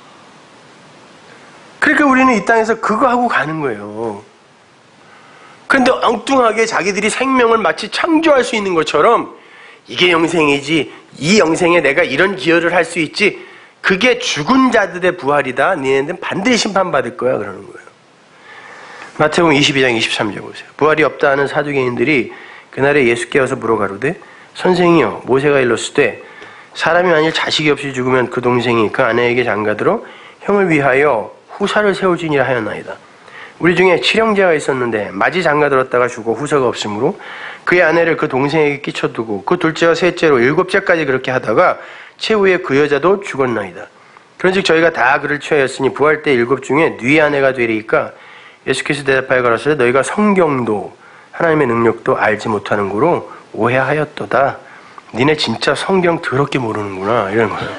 Speaker 1: 그러니까 우리는 이 땅에서 그거 하고 가는 거예요. 그런데 엉뚱하게 자기들이 생명을 마치 창조할 수 있는 것처럼 이게 영생이지, 이 영생에 내가 이런 기여를 할 수 있지, 그게 죽은 자들의 부활이다, 니네들은 반드시 심판받을 거야, 그러는 거예요. 마태복음 이십이 장 이십삼 절 보세요. 부활이 없다 하는 사두개인들이 그날에 예수께 와서 물어가로되 선생이여 모세가 일렀으되 사람이 만일 자식이 없이 죽으면 그 동생이 그 아내에게 장가들어 형을 위하여 후사를 세울지니라 하였나이다. 우리 중에 칠형제가 있었는데 마지 장가들었다가 죽어 후사가 없으므로 그의 아내를 그 동생에게 끼쳐두고 그 둘째와 셋째로 일곱째까지 그렇게 하다가 최후에 그 여자도 죽었나이다. 그런즉 저희가 다 그를 취하였으니 부활 때 일곱 중에 네 아내가 되리이까. 예수께서 대답하여 가라사대 너희가 성경도 하나님의 능력도 알지 못하는 거로 오해하였도다. 니네 진짜 성경 더럽게 모르는구나, 이런 거예요.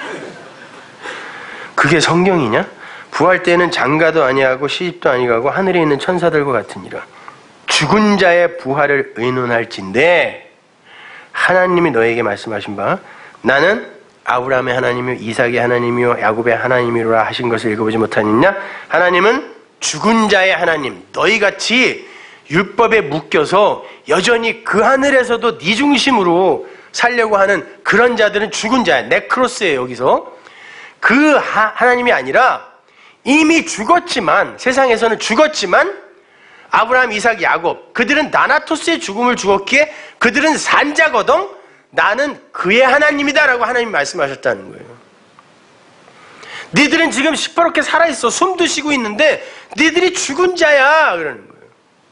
Speaker 1: 그게 성경이냐? 부활 때는 장가도 아니하고 시집도 아니하고 하늘에 있는 천사들과 같으니라. 죽은 자의 부활을 의논할진대 하나님이 너에게 말씀하신 바 나는 아브라함의 하나님이요 이삭의 하나님이요 야곱의 하나님이로라 하신 것을 읽어보지 못하느냐? 하나님은 죽은 자의 하나님, 너희같이 율법에 묶여서 여전히 그 하늘에서도 네 중심으로 살려고 하는 그런 자들은 죽은 자야. 네크로스예요. 여기서 그 하, 하나님이 아니라 이미 죽었지만, 세상에서는 죽었지만 아브라함, 이삭, 야곱 그들은 나나토스의 죽음을 죽었기에 그들은 산자거든. 나는 그의 하나님이다 라고 하나님이 말씀하셨다는 거예요. 니들은 지금 시퍼렇게 살아있어. 숨도 쉬고 있는데 니들이 죽은 자야 그러는 거예요.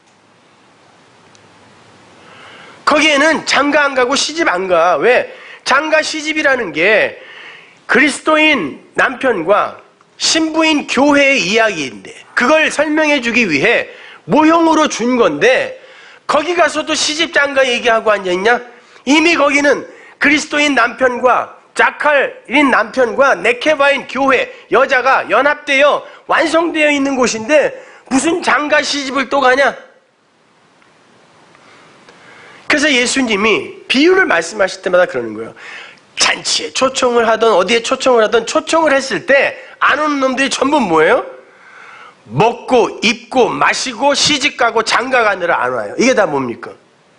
Speaker 1: 거기에는 장가 안 가고 시집 안 가. 왜? 장가 시집이라는 게 그리스도인 남편과 신부인 교회의 이야기인데 그걸 설명해 주기 위해 모형으로 준 건데 거기 가서도 시집 장가 얘기하고 앉아있냐? 이미 거기는 그리스도인 남편과 자칼인 남편과 네케바인 교회 여자가 연합되어 완성되어 있는 곳인데 무슨 장가 시집을 또 가냐? 그래서 예수님이 비유를 말씀하실 때마다 그러는 거예요. 잔치에 초청을 하던 어디에 초청을 하던 초청을 했을 때 안 오는 놈들이 전부 뭐예요? 먹고 입고 마시고 시집가고 장가가느라 안 와요. 이게 다 뭡니까?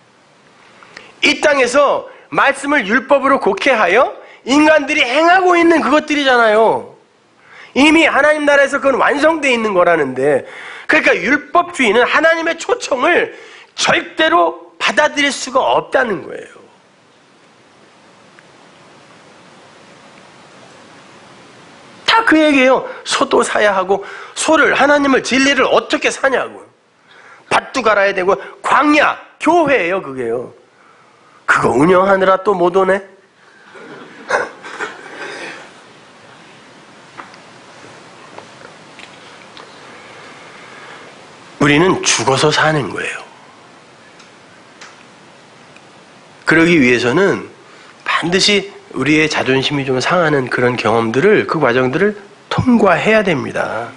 Speaker 1: 이 땅에서 말씀을 율법으로 곡해하여 인간들이 행하고 있는 그것들이잖아요. 이미 하나님 나라에서 그건 완성되어 있는 거라는데, 그러니까 율법주의는 하나님의 초청을 절대로 받아들일 수가 없다는 거예요. 다 그 얘기예요. 소도 사야 하고, 소를, 하나님을 진리를 어떻게 사냐고요. 밭도 갈아야 되고, 광야, 교회예요, 그게요. 그거 운영하느라 또 못 오네? 우리는 죽어서 사는 거예요. 그러기 위해서는 반드시 우리의 자존심이 좀 상하는 그런 경험들을, 그 과정들을 통과해야 됩니다.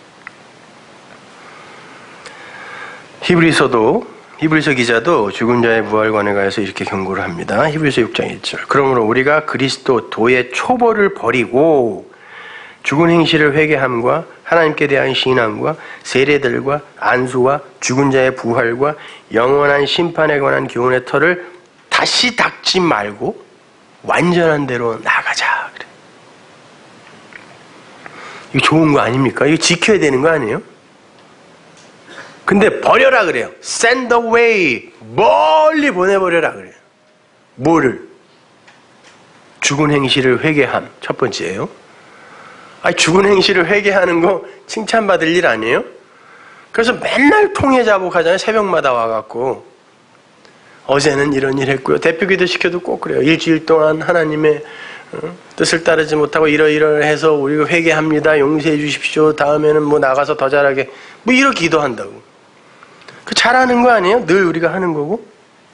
Speaker 1: 히브리서도, 히브리서 기자도 죽은 자의 부활관에 가서 이렇게 경고를 합니다. 히브리서 육 장 일 절. 그러므로 우리가 그리스도 도의 초벌을 버리고 죽은 행실을 회개함과 하나님께 대한 신앙과 세례들과 안수와 죽은 자의 부활과 영원한 심판에 관한 교훈의 털을 다시 닦지 말고 완전한 대로 나가자. 그래. 이거 좋은 거 아닙니까? 이거 지켜야 되는 거 아니에요? 근데 버려라 그래요. Send away. 멀리 보내버려라 그래요. 뭐를? 죽은 행실을 회개함. 첫 번째예요. 아니, 죽은 행실을 회개하는 거 칭찬받을 일 아니에요? 그래서 맨날 통회 자복하잖아요. 새벽마다 와갖고. 어제는 이런 일 했고요. 대표기도 시켜도 꼭 그래요. 일주일 동안 하나님의 뜻을 따르지 못하고 이러이러해서 우리가 회개합니다. 용서해 주십시오. 다음에는 뭐 나가서 더 잘하게. 뭐 이렇게 기도한다고. 그 잘하는 거 아니에요? 늘 우리가 하는 거고.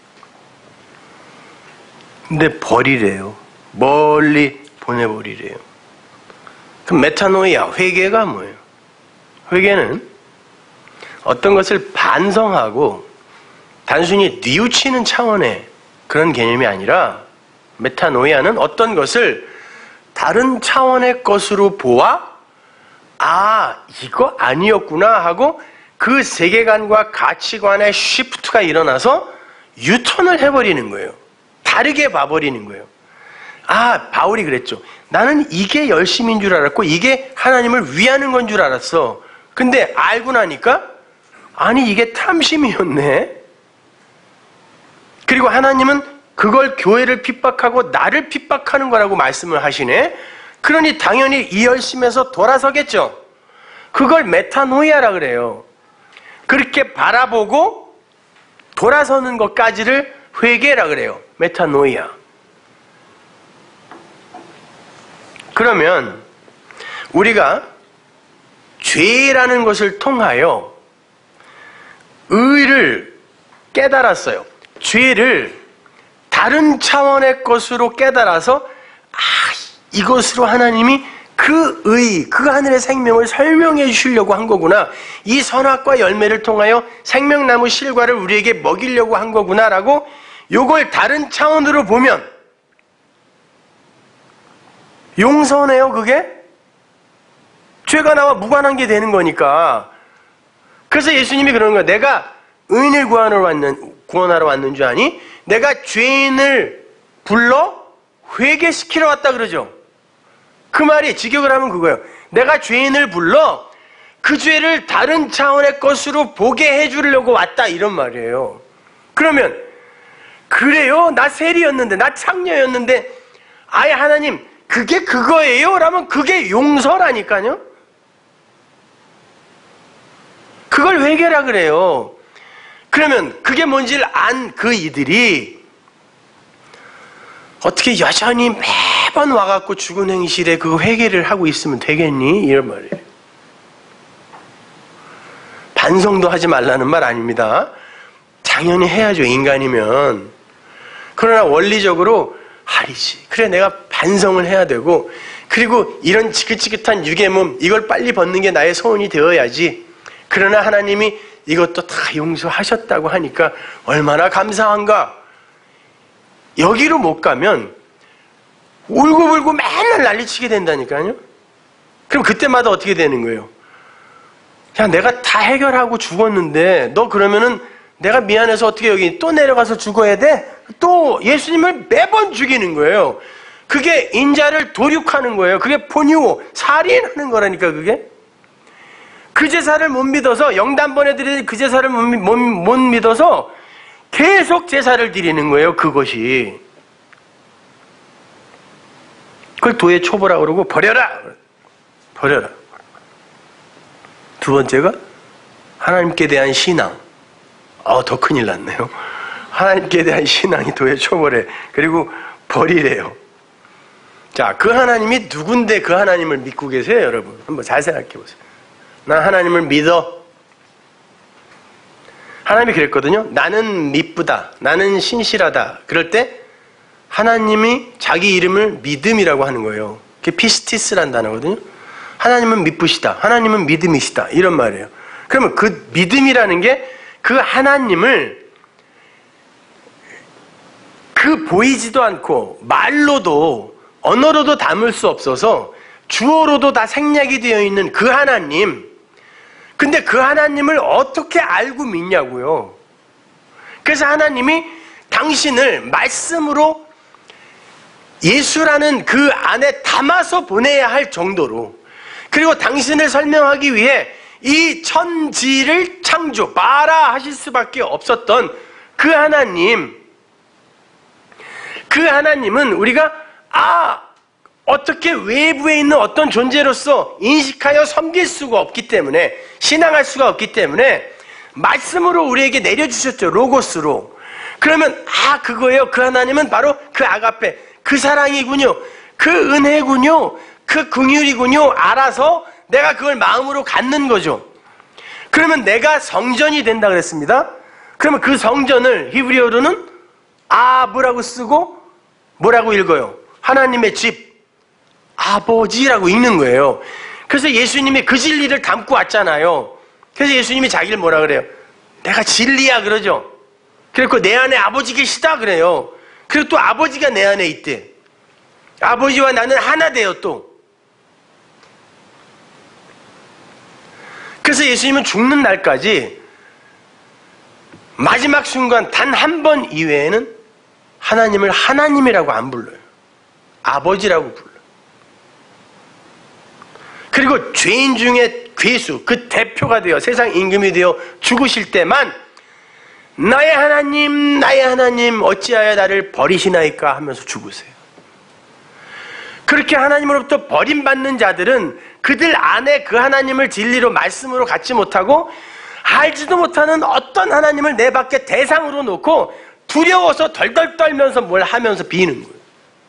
Speaker 1: 근데 버리래요. 멀리 보내버리래요. 그럼 메타노이아, 회개가 뭐예요? 회개는 어떤 것을 반성하고 단순히 뉘우치는 차원의 그런 개념이 아니라, 메타노이아는 어떤 것을 다른 차원의 것으로 보아 아, 이거 아니었구나 하고 그 세계관과 가치관의 쉬프트가 일어나서 유턴을 해버리는 거예요. 다르게 봐버리는 거예요. 아, 바울이 그랬죠. 나는 이게 열심인 줄 알았고 이게 하나님을 위하는 건 줄 알았어. 근데 알고 나니까 아니 이게 탐심이었네. 그리고 하나님은 그걸 교회를 핍박하고 나를 핍박하는 거라고 말씀을 하시네. 그러니 당연히 이 열심에서 돌아서겠죠. 그걸 메타노이아라 그래요. 그렇게 바라보고 돌아서는 것까지를 회개라 그래요. 메타노이아. 그러면 우리가 죄라는 것을 통하여 의를 깨달았어요. 죄를 다른 차원의 것으로 깨달아서 아, 이것으로 하나님이 그 의, 그 하늘의 생명을 설명해 주시려고 한 거구나. 이 선악과 열매를 통하여 생명나무 실과를 우리에게 먹이려고 한 거구나라고 요걸 다른 차원으로 보면 용서네요, 그게? 죄가 나와 무관한 게 되는 거니까. 그래서 예수님이 그러는 거야. 내가 의인을 구하러 왔는, 구원하러 왔는 줄 아니? 내가 죄인을 불러 회개시키러 왔다 그러죠. 그 말이 직역을 하면 그거예요. 내가 죄인을 불러 그 죄를 다른 차원의 것으로 보게 해주려고 왔다 이런 말이에요. 그러면 그래요? 나 세리였는데 나 창녀였는데 아예 하나님 그게 그거예요? 라면 그게 용서라니까요. 그걸 회개라 그래요. 그러면 그게 뭔지를 안 그 이들이 어떻게 여전히 매번 와갖고 죽은 행실에 그 회개를 하고 있으면 되겠니? 이런 말이에요. 반성도 하지 말라는 말 아닙니다. 당연히 해야죠, 인간이면. 그러나 원리적으로 아니지. 그래, 내가 반성을 해야 되고, 그리고 이런 지긋지긋한 육의 몸, 이걸 빨리 벗는 게 나의 소원이 되어야지. 그러나 하나님이 이것도 다 용서하셨다고 하니까 얼마나 감사한가. 여기로 못 가면 울고불고 맨날 난리치게 된다니까요. 그럼 그때마다 어떻게 되는 거예요? 야, 내가 다 해결하고 죽었는데 너 그러면은 내가 미안해서 어떻게 여기 또 내려가서 죽어야 돼? 또 예수님을 매번 죽이는 거예요. 그게 인자를 도륙하는 거예요. 그게 포니오, 살인하는 거라니까 그게. 그 제사를 못 믿어서 영단 보내드리는 그 제사를 못, 못, 못 믿어서 계속 제사를 드리는 거예요. 그것이. 그걸 도의 초보라고 그러고 버려라. 버려라. 두 번째가 하나님께 대한 신앙. 어, 더 큰일 났네요. 하나님께 대한 신앙이 도의 초보래. 그리고 버리래요. 자, 그 하나님이 누군데 그 하나님을 믿고 계세요, 여러분? 한번 잘 생각해 보세요. 나 하나님을 믿어. 하나님이 그랬거든요. 나는 미쁘다. 나는 신실하다. 그럴 때 하나님이 자기 이름을 믿음이라고 하는 거예요. 그게 피스티스란 단어거든요. 하나님은 미쁘시다. 하나님은 믿음이시다. 이런 말이에요. 그러면 그 믿음이라는 게 그 하나님을 그 보이지도 않고 말로도 언어로도 담을 수 없어서 주어로도 다 생략이 되어 있는 그 하나님. 근데 그 하나님을 어떻게 알고 믿냐고요. 그래서 하나님이 당신을 말씀으로 예수라는 그 안에 담아서 보내야 할 정도로, 그리고 당신을 설명하기 위해 이 천지를 창조, 바라 하실 수밖에 없었던 그 하나님, 그 하나님은 우리가 아 어떻게 외부에 있는 어떤 존재로서 인식하여 섬길 수가 없기 때문에, 신앙할 수가 없기 때문에 말씀으로 우리에게 내려주셨죠. 로고스로. 그러면 아 그거예요. 그 하나님은 바로 그 아가페, 그 사랑이군요. 그 은혜군요. 그 긍휼이군요. 알아서 내가 그걸 마음으로 갖는 거죠. 그러면 내가 성전이 된다 그랬습니다. 그러면 그 성전을 히브리어로는 아브라고 쓰고 뭐라고 읽어요? 하나님의 집, 아버지라고 읽는 거예요. 그래서 예수님이 그 진리를 담고 왔잖아요. 그래서 예수님이 자기를 뭐라 그래요? 내가 진리야 그러죠. 그리고 내 안에 아버지 계시다 그래요. 그리고 또 아버지가 내 안에 있대. 아버지와 나는 하나 돼요 또. 그래서 예수님은 죽는 날까지 마지막 순간 단 한 번 이외에는 하나님을 하나님이라고 안 불러요. 아버지라고 불러요. 그리고 죄인 중에 괴수, 그 대표가 되어 세상 임금이 되어 죽으실 때만 나의 하나님, 나의 하나님 어찌하여 나를 버리시나이까 하면서 죽으세요. 그렇게 하나님으로부터 버림받는 자들은 그들 안에 그 하나님을 진리로 말씀으로 갖지 못하고 알지도 못하는 어떤 하나님을 내 밖에 대상으로 놓고 두려워서 덜덜 떨면서 뭘 하면서 비는 거예요.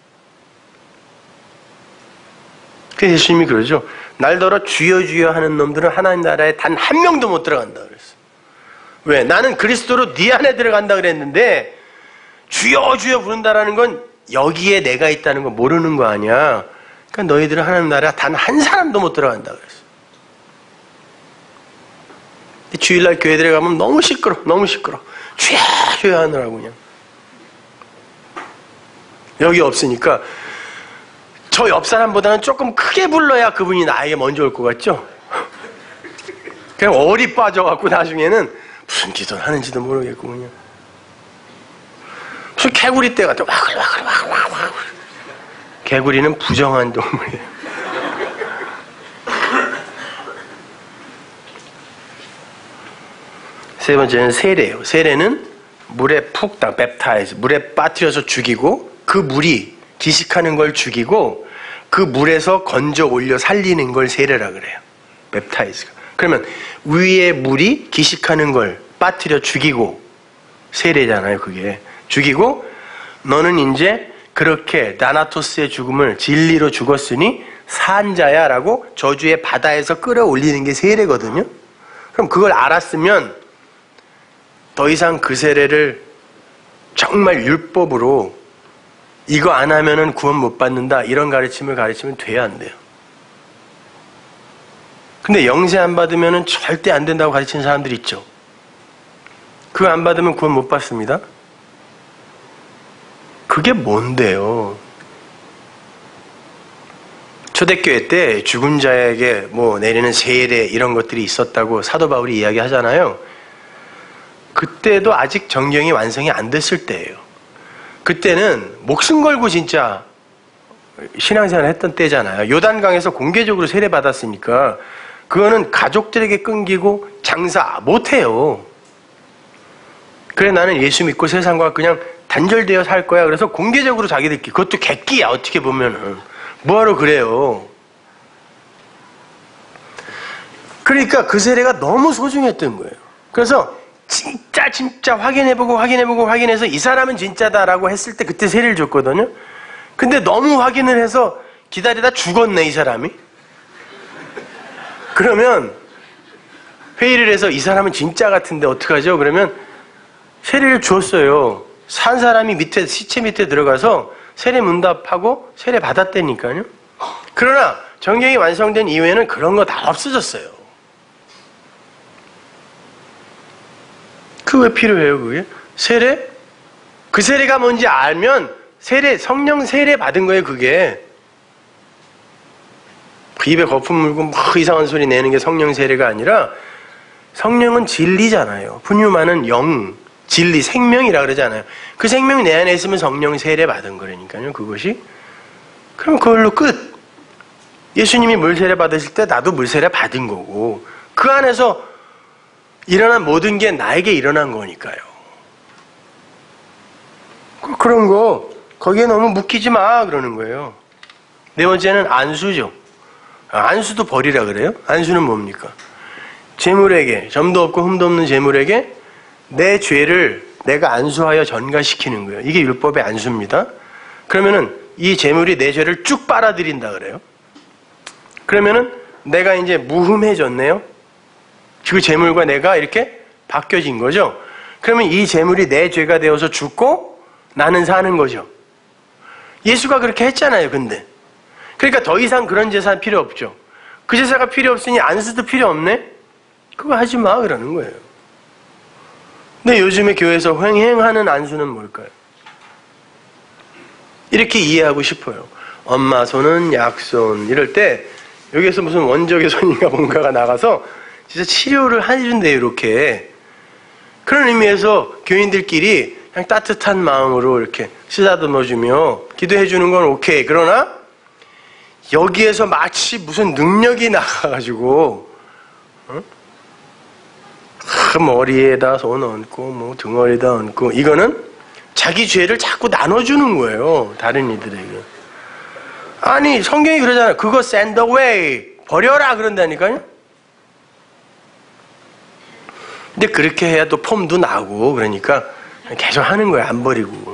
Speaker 1: 그래서 예수님이 그러죠. 날더러 주여 주여 하는 놈들은 하나님 나라에 단 한 명도 못 들어간다 그랬어요. 왜? 나는 그리스도로 네 안에 들어간다 그랬는데 주여 주여 부른다라는 건 여기에 내가 있다는 거 모르는 거 아니야. 그러니까 너희들은 하나님 나라에 단 한 사람도 못 들어간다 그랬어요. 주일날 교회 들어가면 너무 시끄러, 너무 시끄러. 주여 주여 하느라고 그냥. 여기 없으니까 저 옆 사람보다는 조금 크게 불러야 그분이 나에게 먼저 올 것 같죠? 그냥 얼이 빠져갖고 나중에는 무슨 기도를 하는지도 모르겠고 그냥. 무슨 개구리 떼 같아. 와글와글와글와글. 개구리는 부정한 동물이에요. 세 번째는 세례예요. 세례는 물에 푹 딱 웹타이즈, 물에 빠뜨려서 죽이고 그 물이 기식하는 걸 죽이고 그 물에서 건져 올려 살리는 걸 세례라 그래요. 웹타이즈가. 그러면 위에 물이 기식하는 걸 빠뜨려 죽이고 세례잖아요. 그게. 죽이고 너는 이제 그렇게 나나토스의 죽음을 진리로 죽었으니 산자야 라고 저주의 바다에서 끌어올리는 게 세례거든요. 그럼 그걸 알았으면 더 이상 그 세례를 정말 율법으로 이거 안 하면은 구원 못 받는다 이런 가르침을 가르치면 돼야 안 돼요. 근데 영세 안 받으면은 절대 안 된다고 가르치는 사람들 있죠. 그거 안 받으면 구원 못 받습니다. 그게 뭔데요? 초대교회 때 죽은 자에게 뭐 내리는 세례 이런 것들이 있었다고 사도 바울이 이야기하잖아요. 그때도 아직 정경이 완성이 안 됐을 때예요. 그때는 목숨 걸고 진짜 신앙생활을 했던 때잖아요. 요단강에서 공개적으로 세례받았으니까 그거는 가족들에게 끊기고 장사 못해요. 그래 나는 예수 믿고 세상과 그냥 단절되어 살 거야. 그래서 공개적으로 자기들끼리 그것도 객기야 어떻게 보면은. 뭐하러 그래요. 그러니까 그 세례가 너무 소중했던 거예요. 그래서 진짜 진짜 확인해보고 확인해보고 확인해서 이 사람은 진짜다라고 했을 때 그때 세례를 줬거든요. 근데 너무 확인을 해서 기다리다 죽었네 이 사람이. 그러면 회의를 해서 이 사람은 진짜 같은데 어떡하죠? 그러면 세례를 줬어요. 산 사람이 밑에 시체 밑에 들어가서 세례 문답하고 세례 받았다니까요. 그러나 정경이 완성된 이후에는 그런 거 다 없어졌어요. 그 왜 필요해요 그게? 세례? 그 세례가 뭔지 알면 세례, 성령 세례 받은 거예요 그게. 그 입에 거품 물고 막 이상한 소리 내는 게 성령 세례가 아니라 성령은 진리잖아요. 푸뉴마는 영, 진리, 생명이라 그러잖아요. 그 생명이 내 안에 있으면 성령 세례 받은 거라니까요 그것이. 그럼 그걸로 끝. 예수님이 물 세례 받으실 때 나도 물 세례 받은 거고 그 안에서 일어난 모든 게 나에게 일어난 거니까요. 그런 거 거기에 너무 묶이지 마 그러는 거예요. 네 번째는 안수죠. 안수도 버리라 그래요. 안수는 뭡니까? 재물에게, 점도 없고 흠도 없는 재물에게 내 죄를 내가 안수하여 전가시키는 거예요. 이게 율법의 안수입니다. 그러면은 이 재물이 내 죄를 쭉 빨아들인다 그래요. 그러면은 내가 이제 무흠해졌네요. 그 재물과 내가 이렇게 바뀌어진 거죠. 그러면 이 재물이 내 죄가 되어서 죽고 나는 사는 거죠. 예수가 그렇게 했잖아요. 근데 그러니까 더 이상 그런 제사 필요 없죠. 그 제사가 필요 없으니 안수도 필요 없네. 그거 하지 마 그러는 거예요. 근데 요즘에 교회에서 횡행하는 안수는 뭘까요? 이렇게 이해하고 싶어요. 엄마 손은 약손 이럴 때 여기에서 무슨 원적의 손인가 뭔가가 나가서 진짜 치료를 해준대요, 이렇게. 그런 의미에서 교인들끼리 그냥 따뜻한 마음으로 이렇게 쓰다듬어주며 기도해주는 건 오케이. 그러나 여기에서 마치 무슨 능력이 나가가지고 어? 머리에다 손 얹고 뭐 등어리에다 얹고 이거는 자기 죄를 자꾸 나눠주는 거예요, 다른 이들에게. 아니 성경이 그러잖아요. 그거 send away, 버려라 그런다니까요. 근데 그렇게 해야 또 폼도 나고 그러니까 계속 하는 거예요, 안 버리고.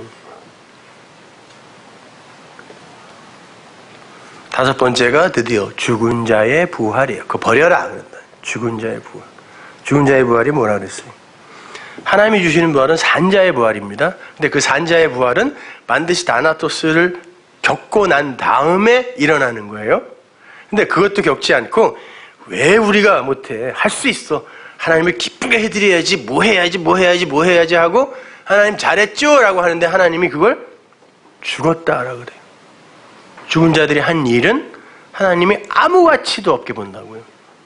Speaker 1: 다섯 번째가 드디어 죽은 자의 부활이에요. 그거 버려라 그런다. 죽은 자의 부활. 죽은 자의 부활이 뭐라 그랬어요? 하나님이 주시는 부활은 산자의 부활입니다. 근데 그 산자의 부활은 반드시 다나토스를 겪고 난 다음에 일어나는 거예요. 근데 그것도 겪지 않고 왜 우리가 못해? 할 수 있어. 하나님을 기쁘게 해드려야지, 뭐 해야지, 뭐 해야지, 뭐 해야지 하고 하나님 잘했죠? 라고 하는데 하나님이 그걸 죽었다라고 그래요. 죽은 자들이 한 일은 하나님이 아무 가치도 없게 본다고요.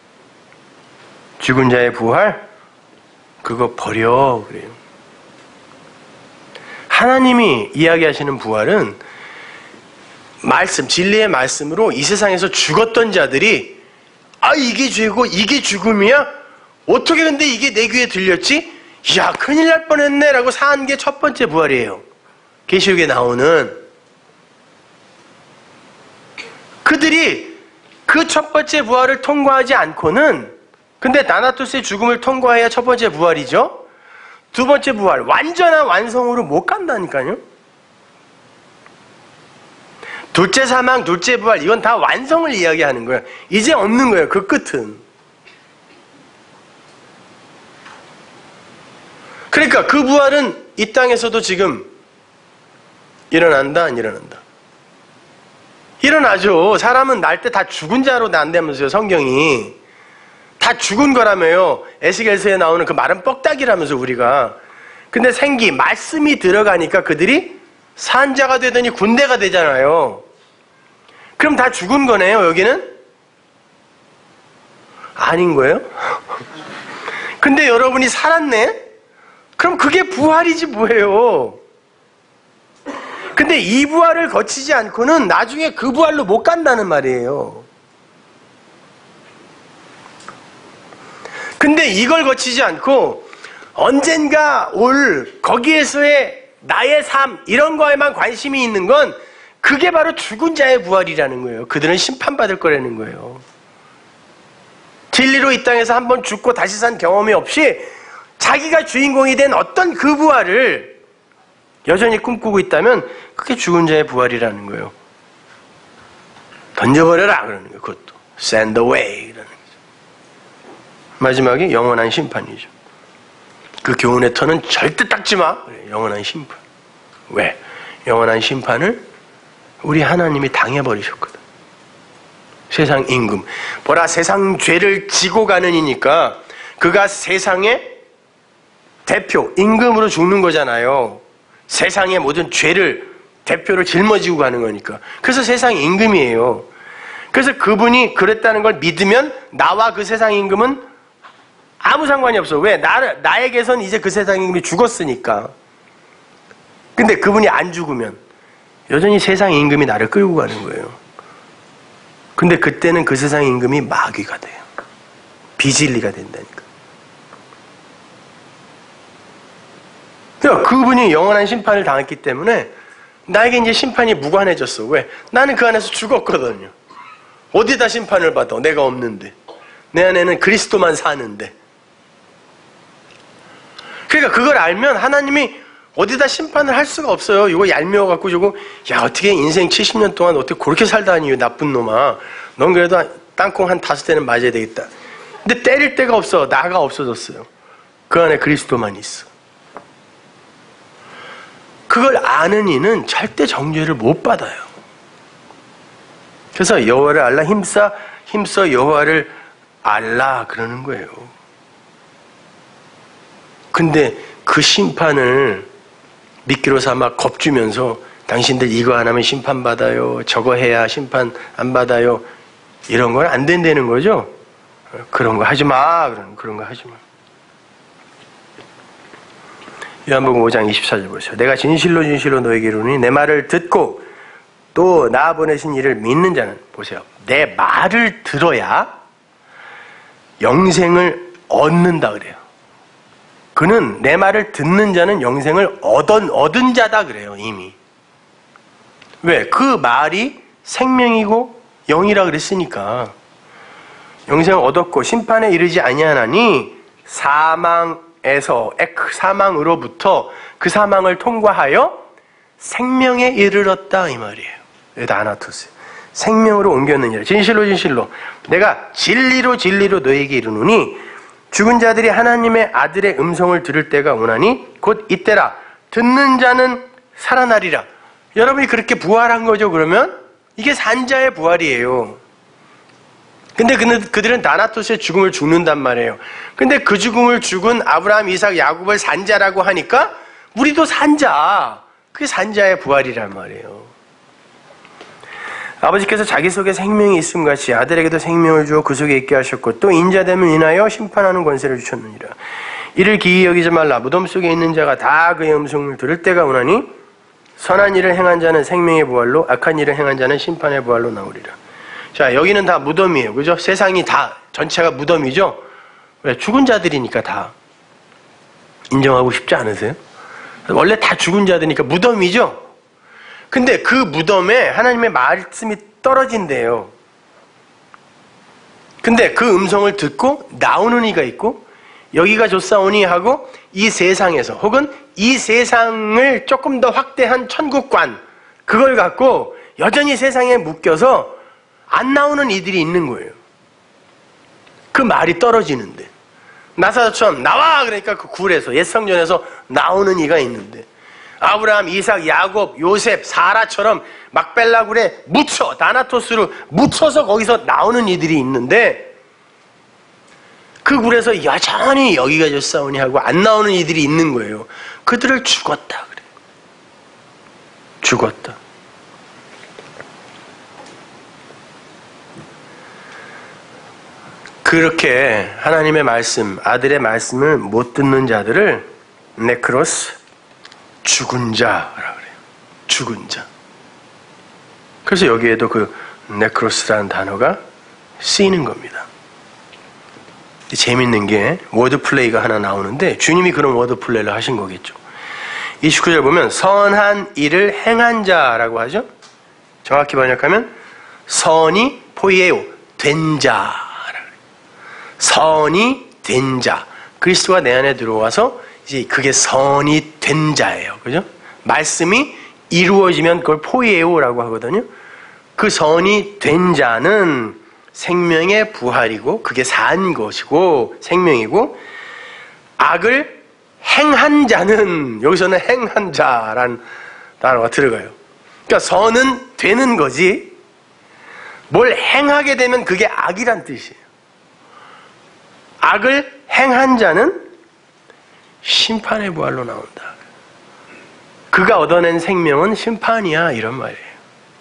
Speaker 1: 죽은 자의 부활, 그거 버려 그래요. 하나님이 이야기하시는 부활은 말씀, 진리의 말씀으로 이 세상에서 죽었던 자들이 아 이게 죄고 이게 죽음이야? 어떻게 근데 이게 내 귀에 들렸지? 야 큰일 날 뻔했네 라고 산 게 첫 번째 부활이에요. 계시록에 나오는 그들이 그 첫 번째 부활을 통과하지 않고는, 근데 다나토스의 죽음을 통과해야 첫 번째 부활이죠. 두 번째 부활, 완전한 완성으로 못 간다니까요. 둘째 사망, 둘째 부활, 이건 다 완성을 이야기하는 거예요. 이제 없는 거예요, 그 끝은. 그러니까 그 부활은 이 땅에서도 지금 일어난다, 안 일어난다? 일어나죠. 사람은 날 때 다 죽은 자로 난다면서요, 성경이. 다 죽은 거라며요. 에스겔서에 나오는 그 마른 뻑딱이라면서 우리가. 근데 생기, 말씀이 들어가니까 그들이 산자가 되더니 군대가 되잖아요. 그럼 다 죽은 거네요, 여기는? 아닌 거예요? 근데 여러분이 살았네? 그럼 그게 부활이지 뭐예요. 근데 이 부활을 거치지 않고는 나중에 그 부활로 못 간다는 말이에요. 근데 이걸 거치지 않고 언젠가 올 거기에서의 나의 삶 이런 거에만 관심이 있는 건 그게 바로 죽은 자의 부활이라는 거예요. 그들은 심판받을 거라는 거예요. 진리로 이 땅에서 한번 죽고 다시 산 경험이 없이 자기가 주인공이 된 어떤 그 부활을 여전히 꿈꾸고 있다면 그게 죽은 자의 부활이라는 거예요. 던져버려라 그러는 거예요. 그것도 send away 라는 거죠. 마지막에 영원한 심판이죠. 그 교훈의 터는 절대 닦지 마. 영원한 심판. 왜? 영원한 심판을 우리 하나님이 당해버리셨거든. 세상 임금. 보라, 세상 죄를 지고 가는 이니까 그가 세상의 대표, 임금으로 죽는 거잖아요. 세상의 모든 죄를, 대표를 짊어지고 가는 거니까. 그래서 세상 임금이에요. 그래서 그분이 그랬다는 걸 믿으면 나와 그 세상 임금은 아무 상관이 없어. 왜? 나, 나에게선 이제 그 세상 임금이 죽었으니까. 근데 그분이 안 죽으면 여전히 세상 임금이 나를 끌고 가는 거예요. 근데 그때는 그 세상 임금이 마귀가 돼요. 비진리가 된다니까. 그러니까 그분이 영원한 심판을 당했기 때문에 나에게 이제 심판이 무관해졌어. 왜? 나는 그 안에서 죽었거든요. 어디다 심판을 받아? 내가 없는데. 내 안에는 그리스도만 사는데. 그러니까 그걸 알면 하나님이 어디다 심판을 할 수가 없어요. 이거 얄미워갖고 저거 야 어떻게 인생 칠십 년 동안 어떻게 그렇게 살다니 나쁜 놈아. 넌 그래도 땅콩 한 다섯 대는 맞아야 되겠다. 근데 때릴 데가 없어. 나가 없어졌어요. 그 안에 그리스도만 있어. 그걸 아는 이는 절대 정죄를 못 받아요. 그래서 여호와를 알라 힘써 힘써 여호와를 알라 그러는 거예요. 근데 그 심판을 미끼로 삼아 겁주면서 당신들 이거 안 하면 심판받아요. 저거 해야 심판 안 받아요. 이런 건 안 된다는 거죠. 그런 거 하지 마. 그런, 그런 거 하지 마. 요한복음 오 장 이십사 절 보세요. 내가 진실로 진실로 너에게 이르노니 내 말을 듣고 또 나 보내신 이를 믿는 자는, 보세요, 내 말을 들어야 영생을 얻는다 그래요. 그는 내 말을 듣는 자는 영생을 얻은, 얻은 자다 그래요. 이미. 왜? 그 말이 생명이고 영이라 그랬으니까. 영생을 얻었고 심판에 이르지 아니하나니 사망에서 사망으로부터 그 사망을 통과하여 생명에 이르렀다 이 말이에요. 아나토스. 생명으로 옮겼느니라. 진실로 진실로 내가 진리로 진리로 너에게 이르노니 죽은 자들이 하나님의 아들의 음성을 들을 때가 오나니 곧 이때라. 듣는 자는 살아나리라. 여러분이 그렇게 부활한 거죠. 그러면 이게 산자의 부활이에요. 근데 그들은 다나토스의 죽음을 죽는단 말이에요. 근데 그 죽음을 죽은 아브라함, 이삭, 야곱을 산자라고 하니까 우리도 산자. 그게 산자의 부활이란 말이에요. 아버지께서 자기 속에 생명이 있음 같이 아들에게도 생명을 주어 그 속에 있게 하셨고 또 인자됨을 인하여 심판하는 권세를 주셨느니라. 이를 기이 여기지 말라. 무덤 속에 있는 자가 다 그의 음성을 들을 때가 오나니 선한 일을 행한 자는 생명의 부활로 악한 일을 행한 자는 심판의 부활로 나오리라. 자, 여기는 다 무덤이에요. 그죠? 세상이 다 전체가 무덤이죠? 왜? 죽은 자들이니까 다. 인정하고 싶지 않으세요? 원래 다 죽은 자들이니까 무덤이죠? 근데 그 무덤에 하나님의 말씀이 떨어진대요. 근데 그 음성을 듣고 나오는 이가 있고 여기가 좋사오니 하고 이 세상에서 혹은 이 세상을 조금 더 확대한 천국관 그걸 갖고 여전히 세상에 묶여서 안 나오는 이들이 있는 거예요. 그 말이 떨어지는데 나사처럼 나와 그러니까 그 굴에서 옛 성전에서 나오는 이가 있는데 아브라함, 이삭, 야곱, 요셉, 사라처럼 막벨라 굴에 묻혀 다나토스로 묻혀서 거기서 나오는 이들이 있는데 그 굴에서 여전히 여기가 좋사오니 하고 안 나오는 이들이 있는 거예요. 그들을 죽었다 그래. 죽었다. 그렇게 하나님의 말씀, 아들의 말씀을 못 듣는 자들을 네크로스, 죽은 자라고 그래요. 죽은 자. 그래서 여기에도 그 네크로스라는 단어가 쓰이는 겁니다. 재밌는 게 워드플레이가 하나 나오는데 주님이 그런 워드플레이를 하신 거겠죠. 이십구 절 보면 선한 일을 행한 자라고 하죠. 정확히 번역하면 선이 포이에오, 된 자. 선이 된 자. 그리스도가 내 안에 들어와서 이제 그게 선이 된 자예요. 그죠? 말씀이 이루어지면 그걸 포이에오라고 하거든요. 그 선이 된 자는 생명의 부활이고 그게 산 것이고 생명이고 악을 행한 자는 여기서는 행한 자라는 단어가 들어가요. 그러니까 선은 되는 거지 뭘 행하게 되면 그게 악이란 뜻이에요. 악을 행한 자는 심판의 부활로 나온다. 그가 얻어낸 생명은 심판이야 이런 말이에요.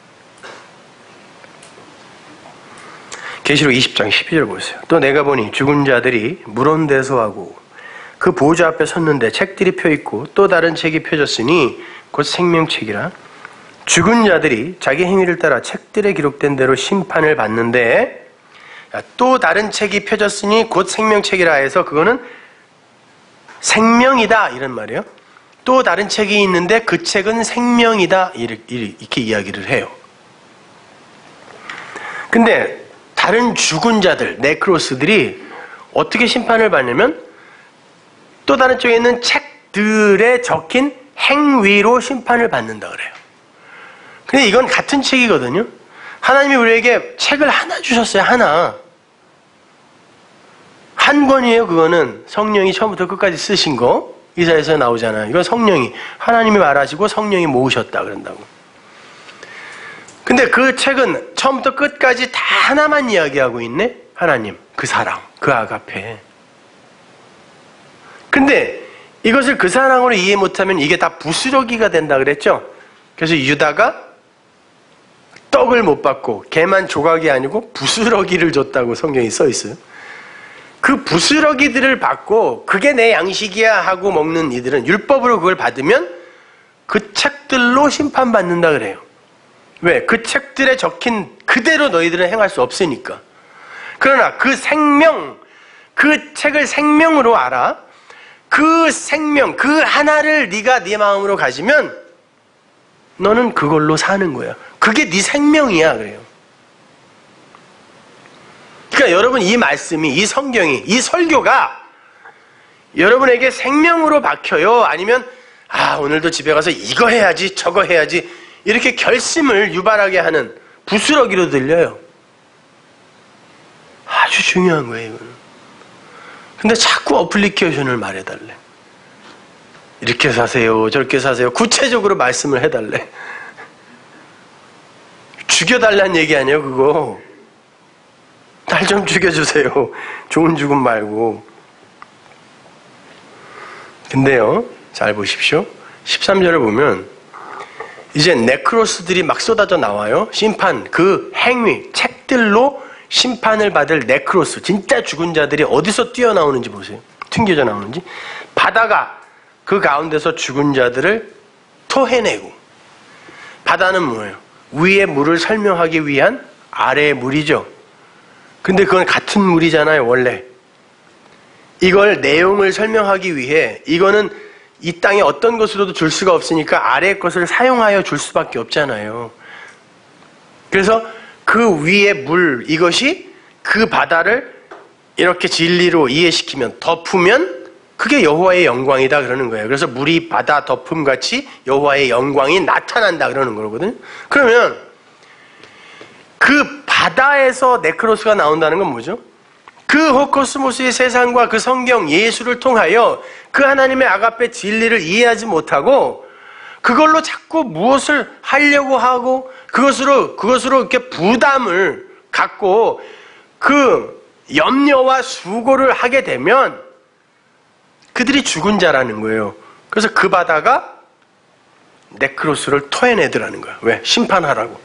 Speaker 1: 계시록 이십 장 십이 절 보세요. 또 내가 보니 죽은 자들이 물온대소하고 그 보좌 앞에 섰는데 책들이 펴있고 또 다른 책이 펴졌으니 곧 생명책이라. 죽은 자들이 자기 행위를 따라 책들에 기록된 대로 심판을 받는데 또 다른 책이 펴졌으니 곧 생명책이라 해서 그거는 생명이다 이런 말이에요. 또 다른 책이 있는데 그 책은 생명이다 이렇게 이야기를 해요. 근데 다른 죽은 자들, 네크로스들이 어떻게 심판을 받냐면 또 다른 쪽에 있는 책들에 적힌 행위로 심판을 받는다 그래요. 근데 이건 같은 책이거든요. 하나님이 우리에게 책을 하나 주셨어요. 하나. 한 권이에요. 그거는 성령이 처음부터 끝까지 쓰신 거. 이사야서에 나오잖아요. 이건 성령이 하나님이 말하시고 성령이 모으셨다 그런다고. 근데 그 책은 처음부터 끝까지 다 하나만 이야기하고 있네. 하나님, 그 사랑, 그 아가페. 근데 이것을 그 사랑으로 이해 못하면 이게 다 부스러기가 된다 그랬죠. 그래서 유다가 떡을 못 받고 걔만 조각이 아니고 부스러기를 줬다고 성경이 써 있어요. 그 부스러기들을 받고 그게 내 양식이야 하고 먹는 이들은 율법으로 그걸 받으면 그 책들로 심판받는다 그래요. 왜? 그 책들에 적힌 그대로 너희들은 행할 수 없으니까. 그러나 그 생명, 그 책을 생명으로 알아. 그 생명, 그 하나를 네가 네 마음으로 가지면 너는 그걸로 사는 거야. 그게 네 생명이야 그래요. 그러니까 여러분, 이 말씀이, 이 성경이, 이 설교가 여러분에게 생명으로 박혀요? 아니면 아 오늘도 집에 가서 이거 해야지 저거 해야지 이렇게 결심을 유발하게 하는 부스러기로 들려요? 아주 중요한 거예요 이거는. 근데 자꾸 어플리케이션을 말해달래. 이렇게 사세요 저렇게 사세요 구체적으로 말씀을 해달래. 죽여달라는 얘기 아니에요 그거. 날 좀 죽여주세요. 좋은 죽음 말고. 근데요, 잘 보십시오. 십삼 절을 보면 이제 네크로스들이 막 쏟아져 나와요. 심판, 그 행위, 책들로 심판을 받을 네크로스, 진짜 죽은 자들이 어디서 뛰어나오는지 보세요. 튕겨져 나오는지. 바다가 그 가운데서 죽은 자들을 토해내고. 바다는 뭐예요? 위의 물을 설명하기 위한 아래의 물이죠. 근데 그건 같은 물이잖아요 원래. 이걸 내용을 설명하기 위해 이거는 이 땅에 어떤 것으로도 줄 수가 없으니까 아래의 것을 사용하여 줄 수밖에 없잖아요. 그래서 그 위의 물, 이것이 그 바다를 이렇게 진리로 이해시키면, 덮으면 그게 여호와의 영광이다 그러는 거예요. 그래서 물이 바다 덮음같이 여호와의 영광이 나타난다 그러는 거거든요. 그러면 그 바다에서 네크로스가 나온다는 건 뭐죠? 그 호코스모스의 세상과 그 성경 예수를 통하여 그 하나님의 아가페 진리를 이해하지 못하고 그걸로 자꾸 무엇을 하려고 하고 그것으로 그것으로 이렇게 부담을 갖고 그 염려와 수고를 하게 되면 그들이 죽은 자라는 거예요. 그래서 그 바다가 네크로스를 토해내더라는 거야. 왜? 심판하라고.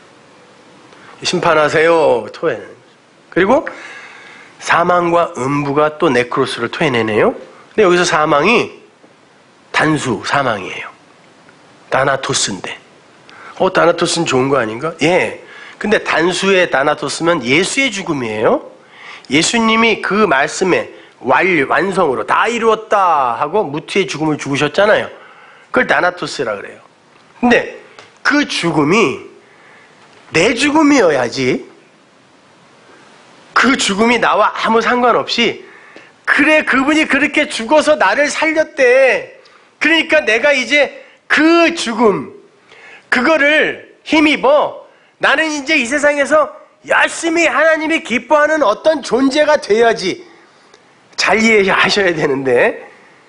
Speaker 1: 심판하세요. 토해내는 거죠. 그리고 사망과 음부가 또 네크로스를 토해내네요. 근데 여기서 사망이 단수 사망이에요. 다나토스인데. 어, 다나토스는 좋은 거 아닌가? 예. 근데 단수의 다나토스면 예수의 죽음이에요. 예수님이 그 말씀에 완, 완성으로 다 이루었다 하고 무트의 죽음을 죽으셨잖아요. 그걸 다나토스라 그래요. 근데 그 죽음이 내 죽음이어야지. 그 죽음이 나와 아무 상관없이 그래 그분이 그렇게 죽어서 나를 살렸대. 그러니까 내가 이제 그 죽음 그거를 힘입어 나는 이제 이 세상에서 열심히 하나님이 기뻐하는 어떤 존재가 돼야지. 잘 이해하셔야 되는데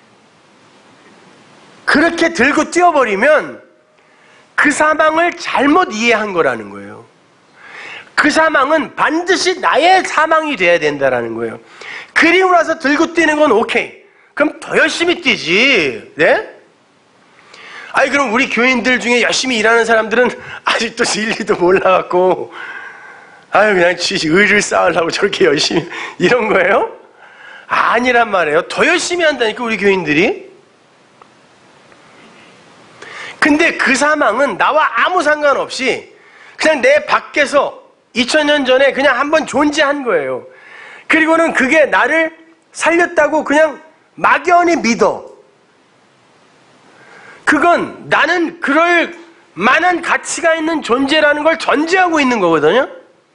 Speaker 1: 그렇게 들고 뛰어버리면 그 사망을 잘못 이해한 거라는 거예요. 그 사망은 반드시 나의 사망이 돼야 된다는 거예요. 그리고 나서 들고 뛰는 건 오케이. 그럼 더 열심히 뛰지. 네? 아니 그럼 우리 교인들 중에 열심히 일하는 사람들은 아직도 진리도 몰라갖고 아유 그냥 의를 쌓으려고 저렇게 열심히 이런 거예요? 아니란 말이에요. 더 열심히 한다니까 우리 교인들이. 근데 그 사망은 나와 아무 상관없이 그냥 내 밖에서 이천 년 전에 그냥 한번 존재한 거예요. 그리고는 그게 나를 살렸다고 그냥 막연히 믿어. 그건 나는 그럴 만한 가치가 있는 존재라는 걸 전제하고 있는 거거든요.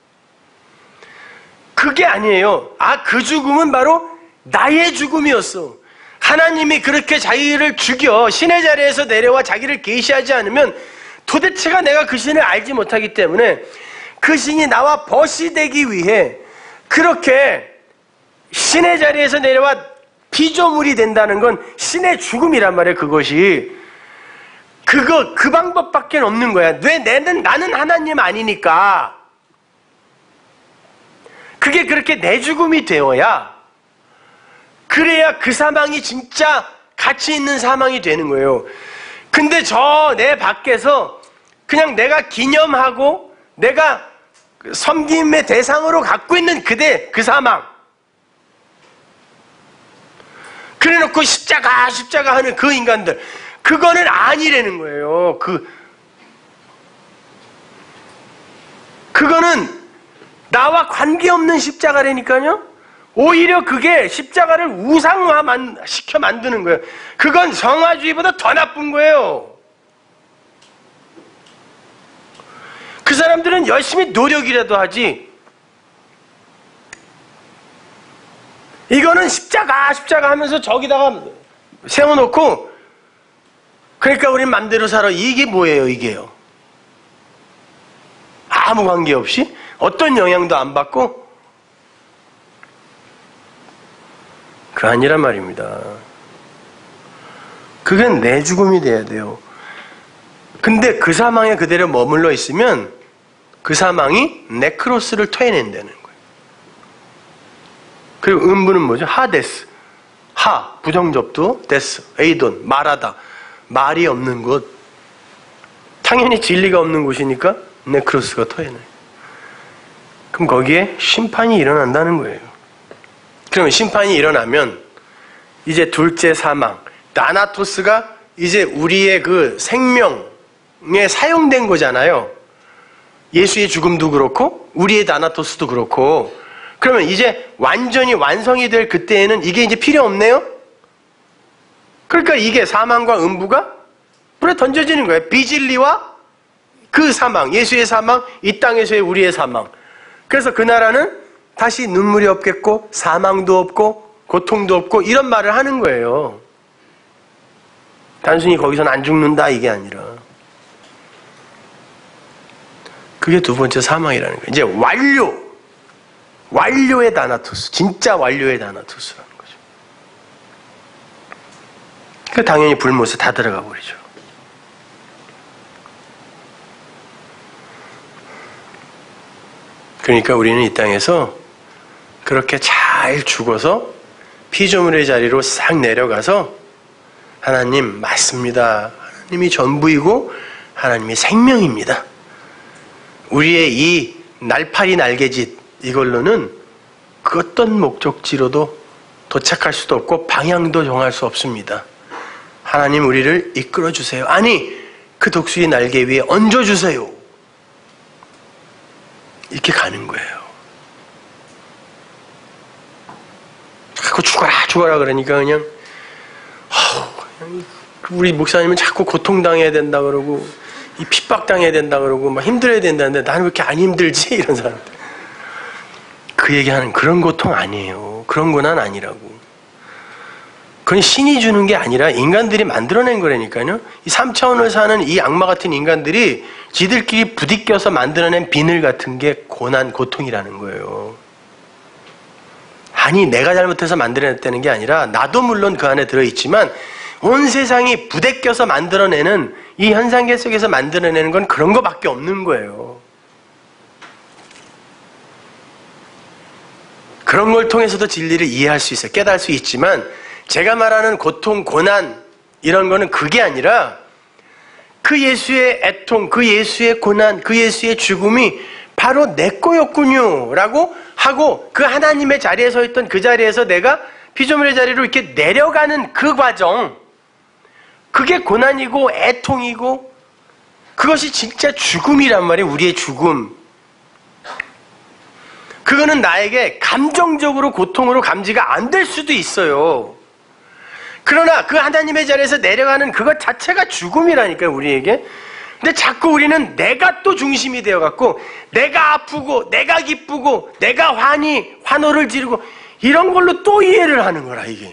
Speaker 1: 그게 아니에요. 아, 그 죽음은 바로 나의 죽음이었어. 하나님이 그렇게 자기를 죽여 신의 자리에서 내려와 자기를 계시하지 않으면 도대체가 내가 그 신을 알지 못하기 때문에 그 신이 나와 벗이 되기 위해 그렇게 신의 자리에서 내려와 피조물이 된다는 건 신의 죽음이란 말이에요. 그것이 그거 그 방법밖에 없는 거야. 왜? 내는 나는 하나님 아니니까. 그게 그렇게 내 죽음이 되어야 그래야 그 사망이 진짜 가치 있는 사망이 되는 거예요. 근데 저 내 밖에서 그냥 내가 기념하고 내가 섬김의 대상으로 갖고 있는 그대 그 사망 그래놓고 십자가 십자가 하는 그 인간들, 그거는 아니라는 거예요. 그 그거는 나와 관계없는 십자가라니까요. 오히려 그게 십자가를 우상화 시켜 만드는 거예요. 그건 성화주의보다 더 나쁜 거예요. 그 사람들은 열심히 노력이라도 하지, 이거는 십자가 십자가 하면서 저기다가 세워놓고, 그러니까 우린 맘대로 살아. 이게 뭐예요, 이게요? 아무 관계없이 어떤 영향도 안 받고, 그거 아니란 말입니다. 그건 내 죽음이 돼야 돼요. 근데 그 사망에 그대로 머물러 있으면 그 사망이 네크로스를 토해낸다는 거예요. 그리고 음부는 뭐죠? 하데스. 하, 부정접두, 데스, 에이돈, 말하다. 말이 없는 곳. 당연히 진리가 없는 곳이니까 네크로스가 토해내요. 그럼 거기에 심판이 일어난다는 거예요. 그러면 심판이 일어나면 이제 둘째 사망, 나나토스가 이제 우리의 그 생명에 사용된 거잖아요. 예수의 죽음도 그렇고 우리의 나나토스도 그렇고. 그러면 이제 완전히 완성이 될 그때에는 이게 이제 필요 없네요? 그러니까 이게 사망과 음부가 불에 던져지는 거예요. 비진리와 그 사망, 예수의 사망, 이 땅에서의 우리의 사망. 그래서 그 나라는 다시 눈물이 없겠고 사망도 없고 고통도 없고 이런 말을 하는 거예요. 단순히 거기서는 안 죽는다 이게 아니라. 그게 두 번째 사망이라는 거예요. 이제 완료. 완료의 다나토스. 진짜 완료의 다나토스라는 거죠. 그 당연히 불못에 다 들어가 버리죠. 그러니까 우리는 이 땅에서 그렇게 잘 죽어서 피조물의 자리로 싹 내려가서 하나님 맞습니다. 하나님이 전부이고 하나님이 생명입니다. 우리의 이 날파리 날개짓 이걸로는 그 어떤 목적지로도 도착할 수도 없고 방향도 정할 수 없습니다. 하나님 우리를 이끌어 주세요. 아니 그 독수리 날개 위에 얹어 주세요. 이렇게 가는 거예요. 자꾸 죽어라 죽어라 그러니까 그냥, 그냥 우리 목사님은 자꾸 고통당해야 된다 그러고 이 핍박당해야 된다 그러고 막 힘들어야 된다는데 나는 왜 이렇게 안 힘들지? 이런 사람들. 그 얘기하는 그런 고통 아니에요. 그런 고난 아니라고. 그건 신이 주는 게 아니라 인간들이 만들어낸 거라니까요. 이 삼 차원을 사는 이 악마 같은 인간들이 지들끼리 부딪혀서 만들어낸 비늘 같은 게 고난, 고통이라는 거예요. 아니 내가 잘못해서 만들어냈다는 게 아니라 나도 물론 그 안에 들어있지만 온 세상이 부대껴서 만들어내는 이 현상계 속에서 만들어내는 건 그런 거밖에 없는 거예요. 그런 걸 통해서도 진리를 이해할 수 있어요. 깨달을 수 있지만 제가 말하는 고통, 고난 이런 거는 그게 아니라 그 예수의 애통, 그 예수의 고난, 그 예수의 죽음이 바로 내 거였군요 라고 하고 그 하나님의 자리에 서 있던 그 자리에서 내가 피조물의 자리로 이렇게 내려가는 그 과정, 그게 고난이고 애통이고 그것이 진짜 죽음이란 말이에요. 우리의 죽음. 그거는 나에게 감정적으로 고통으로 감지가 안 될 수도 있어요. 그러나 그 하나님의 자리에서 내려가는 그것 자체가 죽음이라니까요, 우리에게. 근데 자꾸 우리는 내가 또 중심이 되어갖고 내가 아프고 내가 기쁘고 내가 환희, 환호를 지르고 이런 걸로 또 이해를 하는 거라 이게.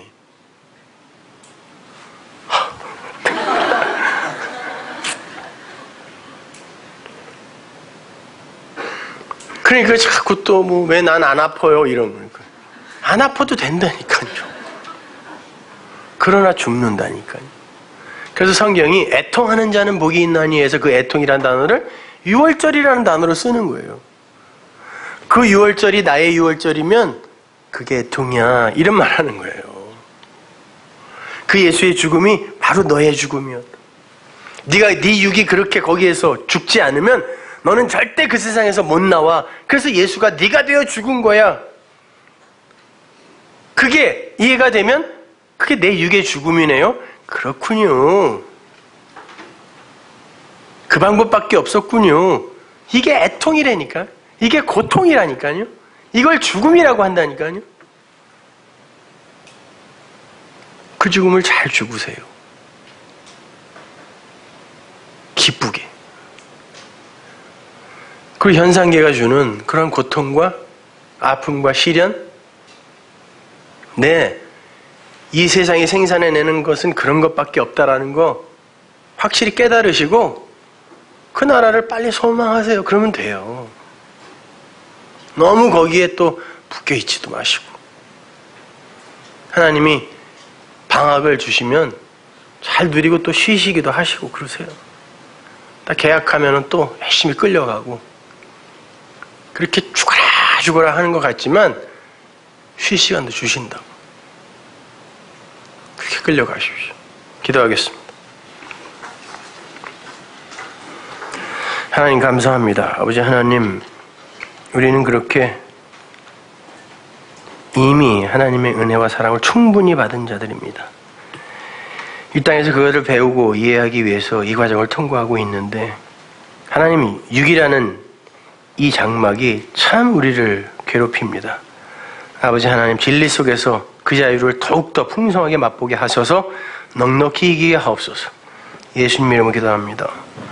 Speaker 1: 그러니까 자꾸 또 뭐 왜 난 안 아파요 이런 거니까. 안 아파도 된다니까요. 그러나 죽는다니까요. 그래서 성경이 애통하는 자는 복이 있나니 해서 그 애통이라는 단어를 유월절이라는 단어로 쓰는 거예요. 그 유월절이 나의 유월절이면 그게 애통이야 이런 말 하는 거예요. 그 예수의 죽음이 바로 너의 죽음이었다. 네가 네 육이 그렇게 거기에서 죽지 않으면 너는 절대 그 세상에서 못 나와. 그래서 예수가 네가 되어 죽은 거야. 그게 이해가 되면 그게 내 육의 죽음이네요? 그렇군요. 그 방법밖에 없었군요. 이게 애통이라니까. 이게 고통이라니까요. 이걸 죽음이라고 한다니까요. 그 죽음을 잘 죽으세요. 기쁘게. 그리고 현상계가 주는 그런 고통과 아픔과 시련, 네, 이 세상이 생산해내는 것은 그런 것밖에 없다라는 거 확실히 깨달으시고 그 나라를 빨리 소망하세요. 그러면 돼요. 너무 거기에 또 묶여있지도 마시고. 하나님이 방학을 주시면 잘 누리고 또 쉬시기도 하시고 그러세요. 딱 계약하면 또 열심히 끌려가고 그렇게 죽어라 죽어라 하는 것 같지만 쉴 시간도 주신다고. 그렇게 끌려가십시오. 기도하겠습니다. 하나님 감사합니다. 아버지 하나님, 우리는 그렇게 이미 하나님의 은혜와 사랑을 충분히 받은 자들입니다. 이 땅에서 그것을 배우고 이해하기 위해서 이 과정을 통과하고 있는데 하나님, 육이라는 이 장막이 참 우리를 괴롭힙니다. 아버지 하나님, 진리 속에서 그 자유를 더욱더 풍성하게 맛보게 하셔서 넉넉히 이기게 하옵소서. 예수님 이름으로 기도합니다.